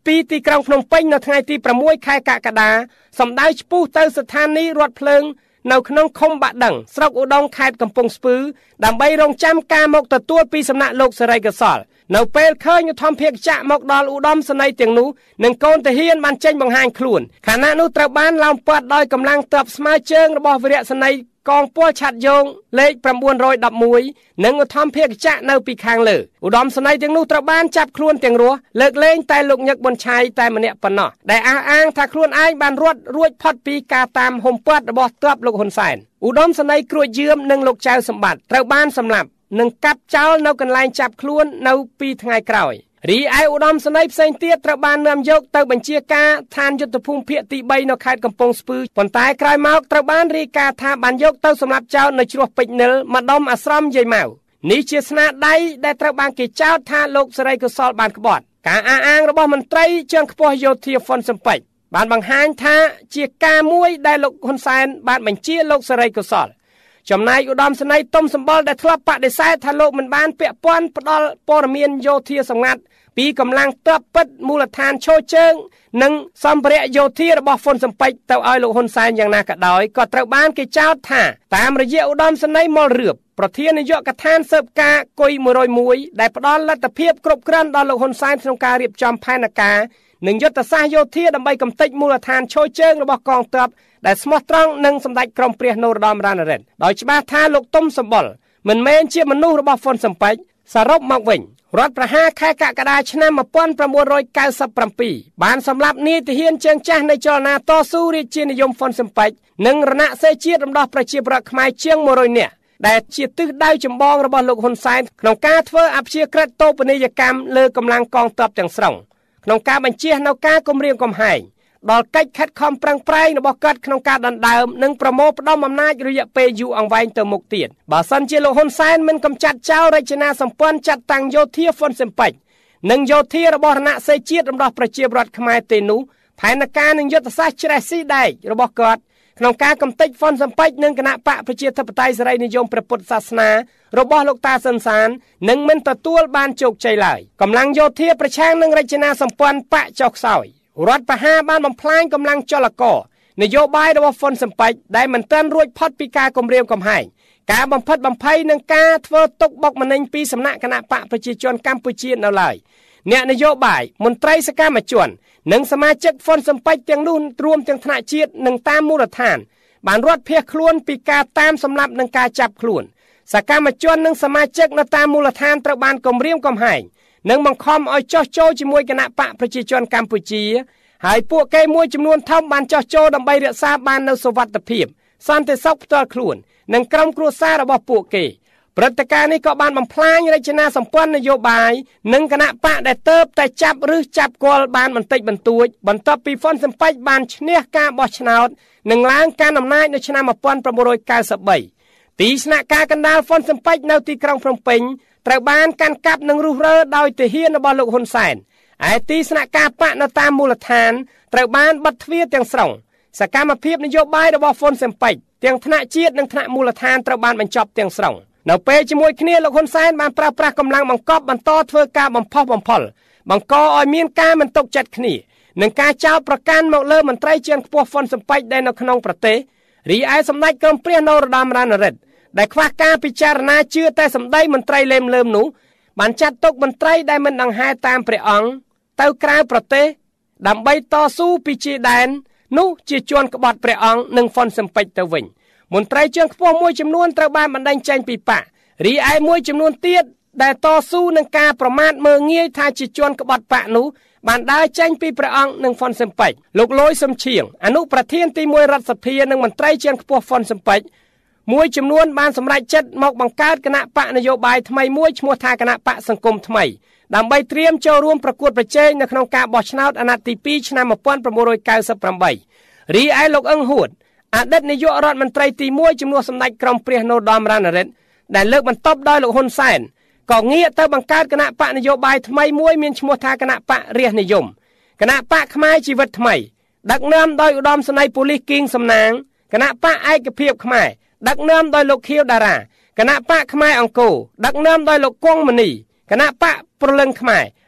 ពីទីក្រុងភ្នំពេញនៅថ្ងៃទីប្រាំមួយខែកក្កដាសម្ដៅឆ្ពោះទៅស្ថានីយ៍រថភ្លើងនៅក្នុងឃុំបាក់ដឹងស្រុកឧដុង្គខេត្តកំពង់ស្ពឺដើម្បីរងចាំការមកទទួលពីសំណាក់លោកសេរីកុសលនៅពេលឃើញឧទ្ធម្ភាគចក្រមកដល់ឧត្តមសេនីយ៍ទាំងនោះនិងកូនទាហានបានចេញបង្ហាញខ្លួនខណៈនោះត្រូវបានឡោមព័ទ្ធដោយកម្លាំងទ័ពស្មើជើងរបស់វីរៈសេនីយ៍កងពលឆាត់យោងលេខ៩១១និងឧទ្ធម្ភាគចក្រនៅពីខាងលើឧត្តមសេនីយ៍ទាំងនោះត្រូវបានចាប់ខ្លួនទាំងរស់លើកលែងតែលោកញឹកប៊ុនឆៃតែម្នាក់ប៉ុណ្ណោះដែលអះអាងថាខ្លួនឯងបានរត់រួចផុតពីការតាមហុំព័ទ្ធរបស់ទ័ពលោកហ៊ុនសែនឧត្តមសេនីយ៍គ្រួចយឿមនិងលោកចៅសម្បត្តិត្រូវបានសម្លាប់និងកាប់ចោលនៅកន្លែងចាប់ខ្លួននៅពីថ្ងៃក្រោយរីឯឧត្តមសេនីយ៍ផ្សេងទៀតត្រូវបាននាំយកទៅបញ្ជាការឋានយុទ្ធភូមិភាគទីបីនៅខេត្តកំពង់ស្ពឺប៉ុន្តែក្រោយមកត្រូវបានរាយការណ៍ថាបានយកទៅសម្លាប់ចោលនៅជ្រោះពេជ្រនិលម្ដុំអាស្រមយាយម៉ៅនេះជាស្នាដៃដែលត្រូវបានគេចោទថាលោកសេរីកុសលបានក្បត់ការអះអាងរបស់មន្ត្រីជាន់ខ្ពស់យោធាហ្វុនស៊ិមពេជ្របានបង្ហាញថាជាការមួយដែលលោកហ៊ុនសែនបានបញ្ជាលោកសេរីកុសលចំណែកឧត្តមសេនីយ៍ទុំសម្បល់ដែលធ្លាប់បដិសេធថាលោកមិនបានពាក់ព័ន្ធផ្ដល់ព័ត៌មានយោធាសម្ងាត់ពីកម្លាំងទ័ពពិតមូលដ្ឋានឈរជើងនិងសម្ភារៈយោធារបស់ហ្វុនស៊ិមពេជ្រទៅឲ្យលោកហ៊ុនសែនយ៉ាងណាក៏ដោយក៏ត្រូវបានគេចោទថាតាមរយៈឧត្តមសេនីយ៍មុលរឿបប្រធាននាយកដ្ឋានស៊ើបការគុយមួយរយមួយដែលផ្ដល់លទ្ធភាពគ្រប់គ្រាន់ដល់លោកហ៊ុនសែនក្នុងការរៀបចំផែនការនិងយុទ្ធសាស្ត្រយោធាដើម្បីកំទេចមូលដ្ឋានឈរជើងរបស់កងទ័ពដែលស្មោះត្រង់នឹងសម្ដេចក្រមព្រះនរោត្តមរណរដ្ឋដោយច្បាស់ថាលោកទុំសម្បល់មិនមែនជាមនុស្សរបស់ហ្វុនស៊ិមពេជ្រសរុបមកវិញរដ្ឋប្រហារខែកក្កដាឆ្នាំ១៩៩៧បានសម្លាប់នាយទាហានជើងចាស់នៃចលនាតស៊ូរាជានិយមហ្វុនស៊ិមពេជ្រនិងរណសិរ្សជាតិរំដោះប្រជាពលរដ្ឋខ្មែរជាងមួយរយនាក់ដែលជាទិសដៅចម្បងរបស់លោកហ៊ុនសែនក្នុងការធ្វើអព្យាក្រឹតតូបនីយកម្មលើកម្លាំងកងទ័ពទាំងស្រុងក្នុងការបញ្ជានៅការគំរាមកំហែងដល់កិច្ចខិតខំប្រឹងប្រែងរបស់គាត់ក្នុងការដណ្ដើមនិងប្រមូលផ្ដុំអំណាចរយៈពេលយូរអង្វែងទៅមុខទៀតបើសិនជាលោកហ៊ុនសែនមិនកម្ចាត់ចោលរចនាសម្ព័ន្ធចាត់តាំងយោធាហ្វុនស៊ិមពេជ្រនិងយោធារបស់រណសិរ្សជាតិរំដោះប្រជាពលរដ្ឋខ្មែរទេនោះផែនការនិងយុទ្ធសាស្ត្រច្រេះស៊ីដែករបស់គាត់ក្នុងការកំទេចហ្វុនស៊ិមពេជ្រនិងគណៈបកប្រជាធិបតេយ្យសេរីនិយមព្រះពុទ្ធសាសនារបស់លោកតាសឺនសាននឹងមិនទទួលបានជោគជ័យឡើយកម្លាំងយោធាប្រឆាំងនឹងរចនាសម្ព័ន្ធបកចុះខ្សោយរដ្ឋប្រហារបានបំផ្លាញកម្លាំងចលករនយោបាយរបស់ហ្វុនស៊ិមពេជ្រដែលមិនទាន់រួចផុតពីការគំរាមកំហែងការបំផិតបំភ័យនិងការធ្វើទុកបុកម្នេញពីសំណាក់គណៈបកប្រជាជនកម្ពុជានៅឡើយអ្នកនយោបាយមន្ត្រីសកម្មជននិងសមាជិកហ្វុនស៊ិមពេជ្រទាំងនោះរួមទាំងថ្នាក់ជាតិនិងតាមមូលដ្ឋានបានរត់ភៀសខ្លួនពីការតាមសម្លាប់និងការចាប់ខ្លួនសកម្មជននិងសមាជិកនៅតាមមូលដ្ឋានត្រូវបានគំរាមកំហែងនិងបង្ខំឲ្យចោះចូលជាមួយគណៈបកប្រជាជនកម្ពុជាហើយពួកគេមួយចំនួនធំបានចោះចូលដើម្បីរក្សាបាននូវសុវត្ថិភាពសន្តិសុខផ្ទាល់ខ្លួននិងក្រុមគ្រួសាររបស់ពួកគេព្រឹត្តិការណ៍នេះក៏បានបំផ្លាញរចនាសម្ព័ន្ធនយោបាយនិងគណៈបកដែលទៅតែចាប់ឬចាប់គល់បានបន្តិចបន្តួចបន្ទាប់ពីហ្វុនស៊ិមពេជ្របានឈ្នះការបោះឆ្នោតនិងឡើងកាន់អំណាចនៅឆ្នាំ១៩៩៣ទីស្នាក់ការកណ្ដាលហ្វុនស៊ិមពេជ្រនៅទីក្រុងភ្នំពេញត្រូវបានកាន់កាប់និងរុះរើដោយទាហានរបស់លោកហ៊ុនសែនឯទីស្នាក់ការបកនៅតាមមូលដ្ឋានត្រូវបានបិទទ្វារទាំងស្រុងសកម្មភាពនយោបាយរបស់ហ្វុនស៊ិមពេជ្រទាំងថ្នាក់ជាតិនិងថ្នាក់មូលដ្ឋានត្រូវបានបញ្ចប់ទាំងស្រុងនៅពេលជាមួយគ្នាលោកហ៊ុនសែនបានប្រើប្រាស់កម្លាំងបង្កប់បន្តធ្វើការបំផុសបំផុលបង្កឲ្យមានការមិនទុកចិត្តគ្នានិងការចោទប្រកាន់មកលើមន្ត្រីជាន់ខ្ពស់ហ្វុនស៊ិមពេជ្រដែលនៅក្នុងប្រទេសរីឯសម្ដេចក្រមព្រះនរោត្តមរណរដ្ឋដែលខ្វះការពិចារណាជឿតែសម្ដីមន្ត្រីលេមលើមនោះបានចាត់ទុកមន្ត្រីដែលមិនដង្ហែតាមព្រះអង្គទៅក្រៅប្រទេសដើម្បីតស៊ូពីជាដែននោះជាជាន់ក្បត់ព្រះអង្គនិងហ្វុនស៊ិមពេជ្រទៅវិញមន្ត្រីជាន់ខ្ពស់មួយចំនួនត្រូវបានបណ្តេញចេញពីបករីឯមួយចំនួនទៀតដែលតស៊ូនឹងការប្រមាថមើលងាយថាជាជាន់ក្បត់បកនោះបានដើរចេញពីព្រះអង្គនិងហ្វុនស៊ិមពេជ្រលោកលយសំឈៀងអនុប្រធានទីមួយរដ្ឋសភានិងមន្ត្រីជាន់ខ្ពស់ហ្វុនស៊ិមពេជ្រមួយចំនួនបានសម្រេចចិត្តមកបង្កើតគណៈបកនយោបាយថ្មីមួយឈ្មោះថាគណៈបកសង្គមថ្មីដើម្បីត្រៀមចូលរួមប្រកួតប្រជែងនៅក្នុងការបោះឆ្នោតអាណត្តិទីពីរឆ្នាំ១៩៩៨រីឯលោកអឹងហួតអតីតនាយករដ្ឋមន្ត្រីទីមួយជំនួសសម្ដេចក្រមព្រះនរោត្តមរណរដ្ឋដែលលើកបន្ទប់ដោយលោកហ៊ុនសែនក៏ងាកទៅបង្កើតគណៈបកនយោបាយថ្មីមួយមានឈ្មោះថាគណៈបករាស្ត្រនិយមគណៈបកខ្មែរជីវិតថ្មីដឹកនាំដោយឧត្តមសេនីយ៍ប៉ូលីសគីងសំណាងគណៈបកឯកភាពខ្មែរដឹកនាំដោយលោកខៀវតារាគណៈបកខ្មែរអង្គរដឹកនាំដោយលោកគង់មនីគណៈបកប្រលឹងខ្មែរ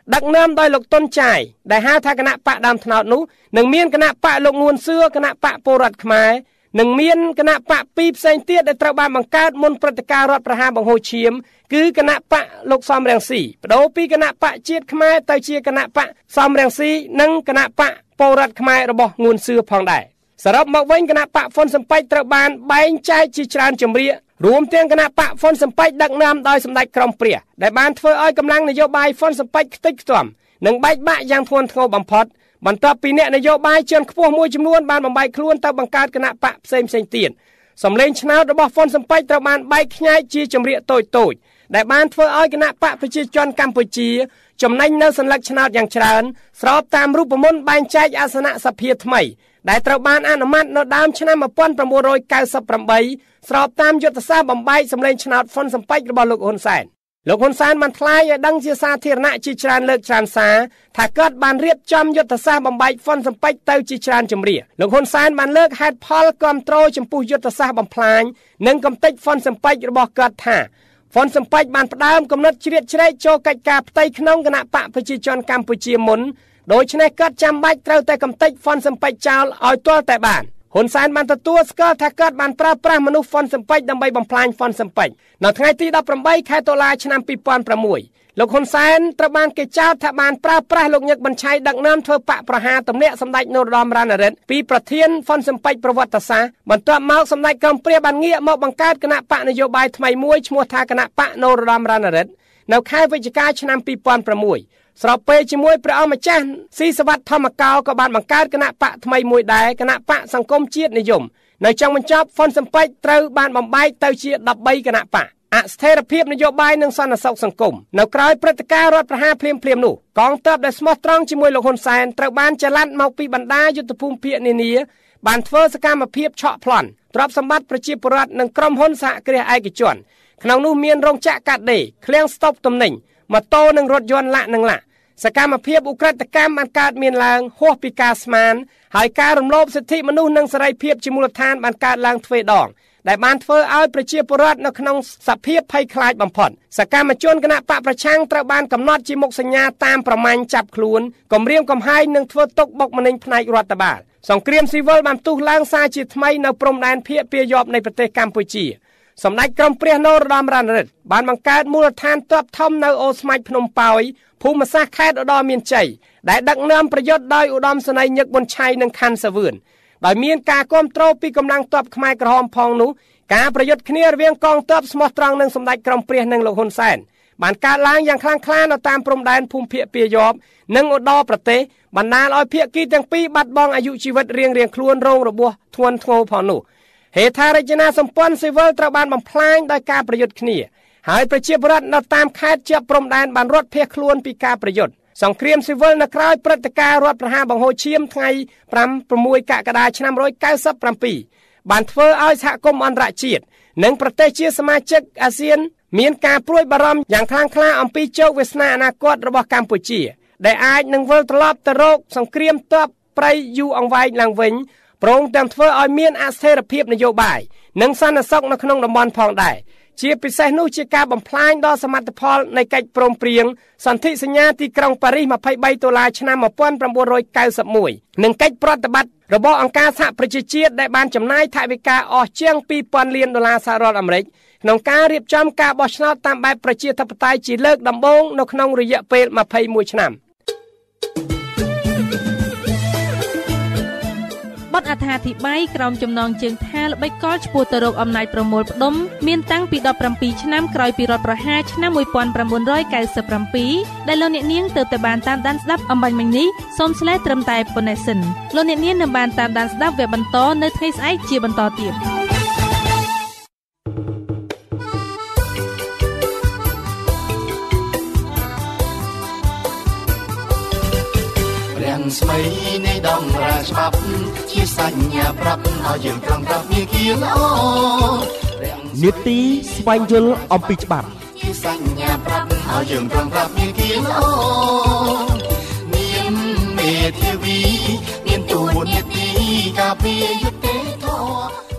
ដឹកនាំដោយលោកតុនចាយដែលហៅថាគណៈបកដើមថ្នោតនោះនឹងមានគណៈបកលោកងួនសឿគណៈបកពលរដ្ឋខ្មែរនឹងមានគណៈបកពីរផ្សេងទៀតដែលត្រូវបានបង្កើតមុនព្រឹត្តិការណ៍រដ្ឋប្រហារបង្ហូរឈាមគឺគណៈបកលោកសំរងស៊ីបដូរពីគណៈបកជាតិខ្មែរទៅជាគណៈបកសំរងស៊ីនិងគណៈបកពលរដ្ឋខ្មែររបស់ងួនសឿផងដែរសរុបមកវិញគណៈបកហ្វុនសំពេចត្រូវបានបែងចែកជាច្រើនជំរាករួមទាំងគណៈបកហ្វុនសំពេចដឹកនាំដោយសម្ដេចក្រមព្រះដែលបានធ្វើឲ្យកម្លាំងនយោបាយហ្វុនសំពេចខ្ទេចខ្ទាំនិងបែកបាក់យ៉ាងធ្ងន់ធ្ងរបំផុតបន្ទាប់ពីអ្នកនយោបាយជាន់ខ្ពស់មួយចំនួនបានបំបែកខ្លួនទៅបង្កើតគណៈបកផ្សេងផ្សេងទៀតសម្លេងឆ្នោតរបស់ហ្វុនសំពេចត្រូវបានបែកខ្ញែកជាជំរាកតូចតូចដែលបានធ្វើឲ្យគណៈបកប្រជាជនកម្ពុជាចំណេញនៅសញ្ញាឆ្នោតយ៉ាងច្រើនស្របតាមរូបមន្តបែងចែកអាសនៈសភាថ្មីដែលត្រូវបានអនុម័តនៅដើមឆ្នាំmột nghìn chín trăm chín mươi támស្របតាមយុទ្ធសាស្ត្របំបែកសម្លេងឆ្នោតហ្វុនសំពេចរបស់លោកហ៊ុនសែនលោកហ៊ុនសែនបានថ្លែងឲ្យដឹងជាសាធារណៈជាច្រើនលើកច្រើនសារថាគាត់បានរៀបចំយុទ្ធសាស្ត្របំបែកហ្វុនសំពេចទៅជាច្រើនជំរាកលោកហ៊ុនសែនបានលើកហេតុផលគ្រប់គ្រងចំពោះយុទ្ធសាស្ត្របំផ្លាញនិងកំទេចហ្វុនសំពេចរបស់គាត់ថាហ្វុនសំពេចបានផ្ដើមគំនិតជ្រៀតជ្រែកចូលកិច្ចការផ្ទៃក្នុងគណៈបកប្រជាជនកម្ពុជាមុនដូច្នេះគាត់ចាំបាច់ត្រូវតែកំទេចហ្វុនសំពេចចោលឲ្យទាល់តែបានហ៊ុនសែនបានទទួលស្គាល់ថាគាត់បានប្រើប្រាស់មនុស្សហ្វុនសំពេចដើម្បីបំផ្លាញហ្វុនសំពេចនៅថ្ងៃទីដប់ប្រាំបីខែតុលាឆ្នាំពីរពាន់ប្រាំមួយលោកហ៊ុនសែនត្រូវបានគេចោទថាបានប្រើប្រាស់លោកញឹកប៊ុនឆៃដឹកនាំធ្វើបកប្រហារទម្លាក់សម្ដេចនរោត្តមរណរដ្ឋពីប្រធានហ្វុនសំពេចប្រវត្តិសាស្ត្របន្ទាប់មកសម្ដេចក្រមព្រះបានងាកមកបង្កើតគណៈបកនយោបាយថ្មីមួយឈ្មោះថាគណៈបកនរោត្តមរណរដ្ឋនៅខែវិច្ឆិកាឆ្នាំពីរពាន់ប្រាំមួយស្របពេលជាមួយព្រះអង្គម្ចាស់ស៊ីសវត្តធម្មកោក៏បានបង្កើតគណៈបកថ្មីមួយដែរគណៈបកសង្គមជាតិនិយមនៅចុងបញ្ចប់ហ្វុនសំពេចត្រូវបានបំបែកទៅជាដប់បីគណៈបកអស្ថិរភាពនយោបាយនិងសន្តិសុខសង្គមនៅក្រៅព្រឹត្តិការណ៍រដ្ឋប្រហារភ្លាមៗនោះកងទ័ពដែលស្មោះត្រង់ជាមួយលោកហ៊ុនសែនត្រូវបានចល័តមកពីបណ្ដាយុទ្ធភូមិភាគនានាបានធ្វើសកម្មភាពឆក់ប្លន់ទ្រព្យសម្បត្តិប្រជាពលរដ្ឋនិងក្រុមហ៊ុនសហគ្រាសឯកជនក្នុងនោះមានរោងចក្រកាត់ដេរឃ្លាំងស្តុបទំនិញម៉ូតូនិងរថយន្តឡាក់និងឡាក់សកម្មភាពឧក្រិដ្ឋកម្មបានកើតមានឡើងហួសពីការស្មានហើយការរំលោភសិទ្ធិមនុស្សនិងសេរីភាពជាមូលដ្ឋានបានកើតឡើងទ្វេដងដែលបានធ្វើឲ្យប្រជាពលរដ្ឋនៅក្នុងសភាពភ័យខ្លាចបំផុតសកម្មជនគណៈបកប្រឆាំងត្រូវបានកំណត់ជាមុខសញ្ញាតាមប្រមាញ់ចាប់ខ្លួនគំរាមកំហែងនិងធ្វើទុកបុកម្នេញផ្នែករដ្ឋបាលសង្គ្រាមស៊ីវិលបានផ្ទុះឡើងសារជាថ្មីនៅព្រំដែនភាគពាយ័ព្យនៃប្រទេសកម្ពុជាសម្ដេចក្រមព្រះនរោត្តមរណរដ្ឋបានបង្កើតមូលដ្ឋានទ័ពធំនៅអូស្មាច់ភ្នំប៉ោយភូមិសាស្ត្រខេត្តឧត្តរមានជ័យដែលដឹកនាំប្រយុទ្ធដោយឧត្តមសេនីយ៍ញឹកប៊ុនឆៃនិងខាន់សាវឿនដោយមានការគ្រប់គ្រងពីកម្លាំងទ័ពខ្មែរក្រហមផងនោះការប្រយុទ្ធគ្នារវាងកងទ័ពស្មោះត្រង់និងសម្ដេចក្រមព្រះនិងលោកហ៊ុនសែនបានកើតឡើងយ៉ាងខ្លាំងក្លានៅតាមព្រំដែនភូមិភាគពាយ័ព្យនិងឧត្តរប្រទេសបណ្ដាលឲ្យភាគីទាំងពីរបាត់បង់អាយុជីវិតរៀងៗខ្លួនរងរបួសធ្ងន់ធ្ងរផងនោះហេដ្ឋារចនាសម្ព័ន្ធស៊ីវិលត្រូវបានបំផ្លាញដោយការប្រយុទ្ធគ្នាហើយប្រជាពលរដ្ឋនៅតាមខេត្តជាប់ព្រំដែនបានរត់ភៀសខ្លួនពីការប្រយុទ្ធសង្គ្រាមស៊ីវិលនៅក្រៅព្រឹត្តិការណ៍រដ្ឋប្រហារបង្ហូរឈាមថ្ងៃប្រាំប្រាំមួយកក្កដាឆ្នាំmột nghìn chín trăm chín mươi bảyបានធ្វើឲ្យសហគមន៍អន្តរជាតិនិងប្រទេសជាសមាជិកអាស៊ានមានការព្រួយបារម្ភយ៉ាងខ្លាំងក្លាអំពីជោគវាសនាអនាគតរបស់កម្ពុជាដែលអាចនឹងវិលត្រឡប់ទៅរកសង្គ្រាមទ័ពប្រៃយូរអង្វែងឡើងវិញព្រមទាំងធ្វើឲ្យមានអស្ថិរភាពនយោបាយនិងសន្តិសុខនៅក្នុងតំបន់ផងដែរជាពិសេសនោះជាការបំផ្លាញដល់សមិទ្ធផលនៃកិច្ចព្រមព្រៀងសន្ធិសញ្ញាទីក្រុងប៉ារីសยี่สิบสามតុលាឆ្នាំmột nghìn chín trăm chín mươi mốtនិងកិច្ចប្រតិបត្តិរបស់អង្គការសហប្រជាជាតិដែលបានចំណាយថវិកាអស់ជាងពីរពាន់លានដុល្លារសហរដ្ឋអាមេរិកក្នុងការរៀបចំការបោះឆ្នោតតាមបែបប្រជាធិបតេយ្យជាលើកដំបូងនៅក្នុងរយៈពេលยี่สิบเอ็ดឆ្នាំបទអត្ថាធិប្បាយក្រោមចំណងជើងថាល្បិចកលឆ្ពោះទៅរកអំណាចប្រមូលផ្ដុំមានតាំងពីដប់ប្រាំពីរឆ្នាំក្រោយពីរដ្ឋប្រហារឆ្នាំmột nghìn chín trăm chín mươi bảyដែលលោកអ្នកនាងទើបតែបានតាមដានស្ដាប់អំបញ្ញមិញនេះសូមស្លេះត្រឹមតែប៉ុណ្ណេះសិនលោកអ្នកនាងនឹងបានតាមដានស្ដាប់វគ្គបន្តនៅថ្ងៃស្អែកជាបន្តទៀតស្មីនៃដំរាច្បាប់ជាសញ្ញាប្រាប់ឲ្យយើងត្រង់ប្រាប់មានគៀល្អនីតិស្វែងយល់អំពីច្បាប់ជាសញ្ញាប្រាប់ឲ្យយើងត្រង់ប្រាប់មានគៀល្អមានមេធាវីមានទូនីតិការពារយុត្តិធម៌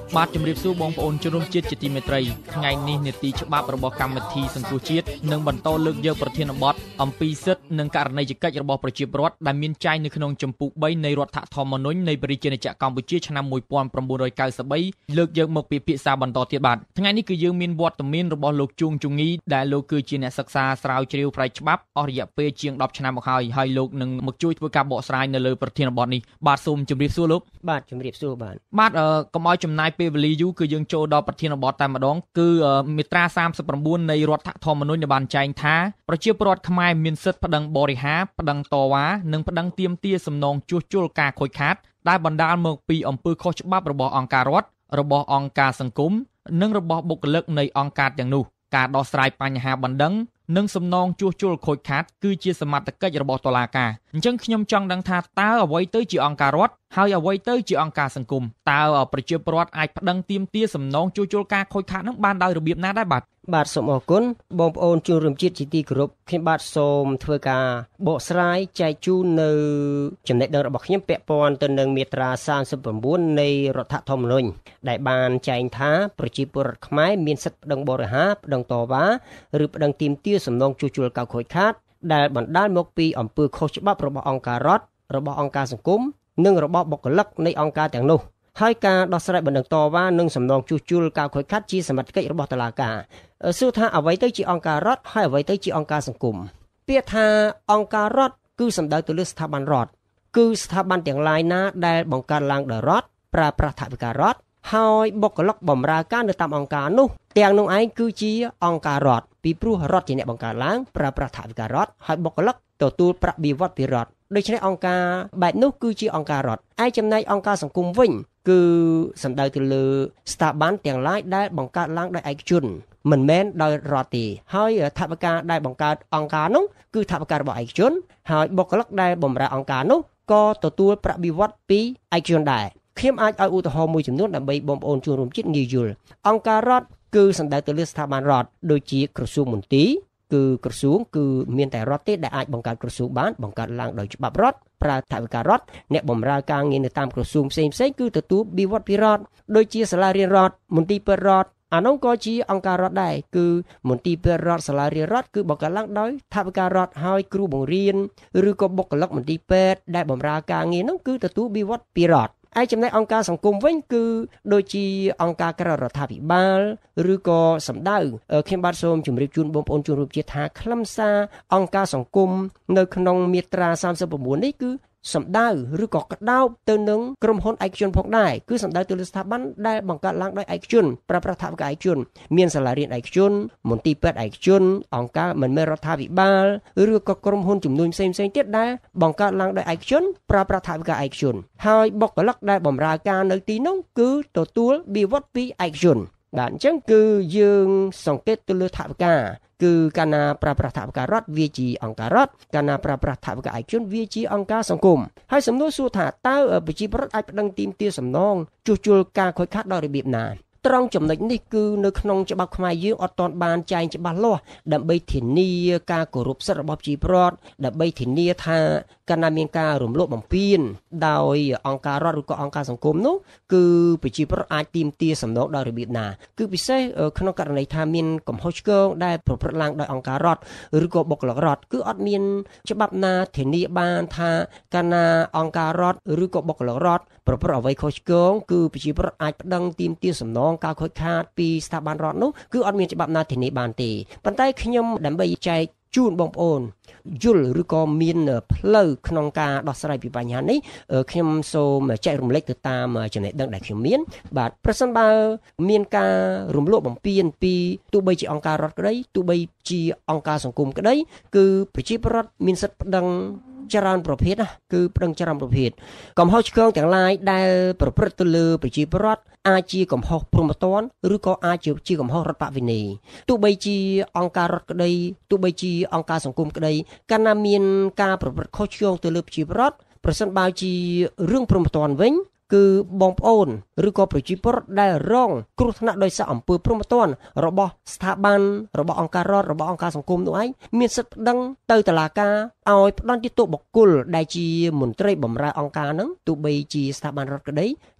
បាទជំរាបសួរបងប្អូនជនរួមជាតិជាទីមេត្រីថ្ងៃនេះនីតិច្បាប់របស់កម្មវិធីសង្គ្រោះជាតិនឹងបន្តលើកយកប្រធានបទអំពីសិទ្ធិនិងករណីយកិច្ចរបស់ប្រជាពលរដ្ឋដែលមានចែងនៅក្នុងជំពូកបីនៃរដ្ឋធម្មនុញ្ញនៃប្រជាណាចក្រកម្ពុជាឆ្នាំmột nghìn chín trăm chín mươi baលើកយកមកពិភាក្សាបន្តទៀតបាទថ្ងៃនេះគឺយើងមានវត្តមានរបស់លោកជួងជងីដែលលោកគឺជាអ្នកសិក្សាស្រាវជ្រាវផ្នែកច្បាប់អស់រយៈពេលជាងដប់ឆ្នាំមកហើយហើយលោកនឹងមកជួយធ្វើការបកស្រាយនៅលើប្រធានបទនេះបាទសូមជម្រាបសួរលោកបាទជម្រាបសួរបាទបាទកុំឲ្យចំណាយពេលវេលាយូរគឺយើងចូលដល់ប្រធានបទតែម្ដងគឺមាត្រាសាមសិប៩នៃរដ្ឋធម្មនុញ្ញបានចែងថាប្រជាពលរដ្ឋខ្មែរមានសិទ្ធិប្តឹងបរិហារប្តឹងតវ៉ានិងប្តឹងទាមទារសំណងជួសជុលការខូចខាតដែលបណ្ដាលមកពីអំពើខុសច្បាប់របស់អង្គការរដ្ឋរបស់អង្គការសង្គមនិងរបស់បុគ្គលិកនៃអង្គការទាំងនោះការដោះស្រាយបញ្ហាបណ្ដឹងនិងសំណងជួសជុលខូចខាតគឺជាសមត្ថកិច្ចរបស់តុលាការអញ្ចឹងខ្ញុំចង់ដឹងថាតើអ្វីទៅជាអង្គការរដ្ឋហើយអ្វីទៅជាអង្គការសង្គមតើប្រជាពលរដ្ឋអាចប្តឹងទាមទារសំណងជួសជុលការខូចខាតនោះបានដោយរបៀបណាដែរបាទបាទសូមអរគុណបងប្អូនជនរួមជាតិជាទីគោរពខ្ញុំបាទសូមធ្វើការបកស្រាយចែកជូននៅចំណេះដឹងរបស់ខ្ញុំពាក់ព័ន្ធទៅនឹងមាត្រាសាមសិប៩នៃរដ្ឋធម្មនុញ្ញដែលបានចែងថាប្រជាពលរដ្ឋខ្មែរមានសិទ្ធិប្តឹងបរិហារប្តឹងតវ៉ាឬប្តឹងទាមទារសំណងជួសជុលការខូចខាតដែលបណ្ដាលមកពីអំពើខុសច្បាប់របស់អង្គការរដ្ឋរបស់អង្គការសង្គមនិងរបស់បុគ្គលិកនៃអង្គការទាំងនោះហើយការដោះស្រាយបណ្ដឹងតវ៉ានិងសំណងជួសជុលការខូចខាតជាសមត្ថកិច្ចរបស់តុលាការសួរថាអ្វីទៅជាអង្គការរដ្ឋហើយអ្វីទៅជាអង្គការសង្គមពាក្យថាអង្គការរដ្ឋគឺសំដៅទៅលើស្ថាប័នរដ្ឋគឺស្ថាប័នទាំងឡាយណាដែលបង្កើតឡើងដោយរដ្ឋប្រើប្រាស់ថវិការដ្ឋហើយបុគ្គលិកបម្រើការនៅតាមអង្គការនោះទាំងនោះឯងគឺជាអង្គការរដ្ឋពីព្រោះរដ្ឋជាអ្នកបង្កើតឡើងប្រើប្រាស់ថវិការដ្ឋហើយបុគ្គលិកទទួលប្រាក់បៀវត្សពីរដ្ឋដូច្នេះអង្គការបែបនោះគឺជាអង្គការរដ្ឋឯចំណែកអង្គការសង្គមវិញគឺសំដៅទៅលើស្ថាប័នទាំងឡាយដែលបង្កើតឡើងដោយឯកជនមិនមែនដោយរដ្ឋទេហើយថវិកាដែលបង្កើតអង្គការនោះគឺថវិការបស់ឯកជនហើយបុគ្គលិកដែលបម្រើអង្គការនោះក៏ទទួលប្រាក់បៀវត្សពីឯកជនដែរខ្ញុំអាចឲ្យឧទាហរណ៍មួយចំនួនដើម្បីបងប្អូនជនរួមជាតិងាយយល់អង្គការរដ្ឋគឺសំដៅទៅលើស្ថាប័នរដ្ឋដូចជាក្រសួងមន្ទីរគឺក្រសួងគឺមានតែរដ្ឋទេដែលអាចបង្កើតក្រសួងបានបង្កើតឡើងដោយច្បាប់រដ្ឋប្រើថវិការដ្ឋអ្នកបម្រើការងារនៅតាមក្រសួងផ្សេងផ្សេងគឺទទួលបៀវត្សពីរដ្ឋដូចជាសាលារៀនរដ្ឋមន្ទីរពេទ្យរដ្ឋអានោះក៏ជាអង្គការរដ្ឋដែរគឺមន្ទីរពេទ្យរដ្ឋសាលារៀនរដ្ឋគឺបង្កើតឡើងដោយថវិការដ្ឋហើយគ្រូបង្រៀនឬក៏បុគ្គលិកមន្ទីរពេទ្យដែលបម្រើការងារនោះគឺទទួលបៀវត្សពីរដ្ឋឯចំណែកអង្គការសង្គមវិញគឺដូចជាអង្គការក្រៅរដ្ឋាភិបាលឬក៏សម្ដៅខ្ញុំបាទសូមជម្រាបជូនបងប្អូនជនរួមជាតិថាខ្លឹមសារអង្គការសង្គមនៅក្នុងមាត្រាសាមសិប៩នេះគឺសម្ដៅឬក៏ក្តោបទៅនឹងក្រុមហ៊ុនឯកជនផងដែរគឺសម្ដៅទៅលើស្ថាប័នដែលបង្កើតឡើងដោយឯកជនប្រើប្រាស់ថវិកាឯកជនមានសាលារៀនឯកជនមន្ទីរពេទ្យឯកជនអង្គការមិនមែនរដ្ឋាភិបាលឬក៏ក្រុមហ៊ុនចំនួនផ្សេងផ្សេងទៀតដែលបង្កើតឡើងដោយឯកជនប្រើប្រាស់ថវិកាឯកជនហើយបុគ្គលិកដែលបម្រើការនៅទីនោះគឺទទួលបៀវត្សពីឯកជនបាទអញ្ចឹងគឺយើងសង្កេតទៅលើថវិកាគឺកាលណាប្រើប្រាស់ថវិការដ្ឋវាជាអង្គការរដ្ឋកាលណាប្រើប្រាស់ថវិកាឯកជនវាជាអង្គការសង្គមហើយសំណួរសួរថាតើប្រជាពលរដ្ឋអាចប្តឹងទាមទារសំណងជួសជុលការខូចខាតដោយរបៀបណាត្រង់ចំណុចនេះគឺនៅក្នុងច្បាប់ខ្មែរយើងអត់ទាន់បានចែងច្បាស់លាស់ដើម្បីធានាការគោរពសិទ្ធិរបស់ប្រជាពលរដ្ឋដើម្បីធានាថាកាលណាមានការរំលោភបំពានដោយអង្គការរដ្ឋឬក៏អង្គការសង្គមនោះគឺប្រជាពលរដ្ឋអាចទាមទារសំណងដោយរបៀបណាគឺពិសេសក្នុងករណីថាមានកំហុសឆ្គងដែលប្រព្រឹត្តឡើងដោយអង្គការរដ្ឋឬក៏បុគ្គលិករដ្ឋគឺអត់មានច្បាប់ណាធានាបានថាកាលណាអង្គការរដ្ឋឬក៏បុគ្គលិករដ្ឋប្រព្រឹត្តអ្វីខុសឆ្គងគឺប្រជាពលរដ្ឋអាចប្តឹងទាមទារសំណងការខូចខាតពីស្ថាប័នរដ្ឋនោះគឺអត់មានច្បាប់ណាធានាបានទេប៉ុន្តែខ្ញុំដើម្បីចែកជូនបងប្អូនយល់ឬក៏មានផ្លូវក្នុងការដោះស្រាយពីបញ្ហានេះខ្ញុំសូមចែករំលែកទៅតាមចំណេះដឹងដែលខ្ញុំមានបាទប្រសិនបើមានការរំលោភបំពានពីទោះបីជាអង្គការរដ្ឋក្តីទោះបីជាអង្គការសង្គមក្តីគឺប្រជាពលរដ្ឋមានសិទ្ធិប្តឹងច្រើនប្រភេទណាគឺប្តឹងច្រើនប្រភេទកំហុសឆ្គងទាំងឡាយដែលប្រព្រឹត្តទៅលើប្រជាពលរដ្ឋអាចជាកំហុសព្រហ្មទណ្ឌឬក៏អាចជាកំហុសរដ្ឋបវេណីទោះបីជាអង្គការរដ្ឋក្តីទោះបីជាអង្គការសង្គមក្តីកាលណាមានការប្រព្រឹត្តខុសឆ្គងទៅលើប្រជាពលរដ្ឋប្រសិនបើជារឿងព្រហ្មទណ្ឌវិញគឺបងប្អូនឬក៏ប្រជាពលរដ្ឋដែលរងគ្រោះថ្នាក់ដោយសារអំពើព្រហ្មទណ្ឌរបស់ស្ថាប័នរបស់អង្គការរដ្ឋរបស់អង្គការសង្គមនោះឯងមានសិទ្ធិប្តឹងទៅតុលាការឲ្យផ្តន្ទាទោសបុគ្គលដែលជាមន្ត្រីបម្រើអង្គការហ្នឹងទោះបីជាស្ថាប័នរដ្ឋក្តី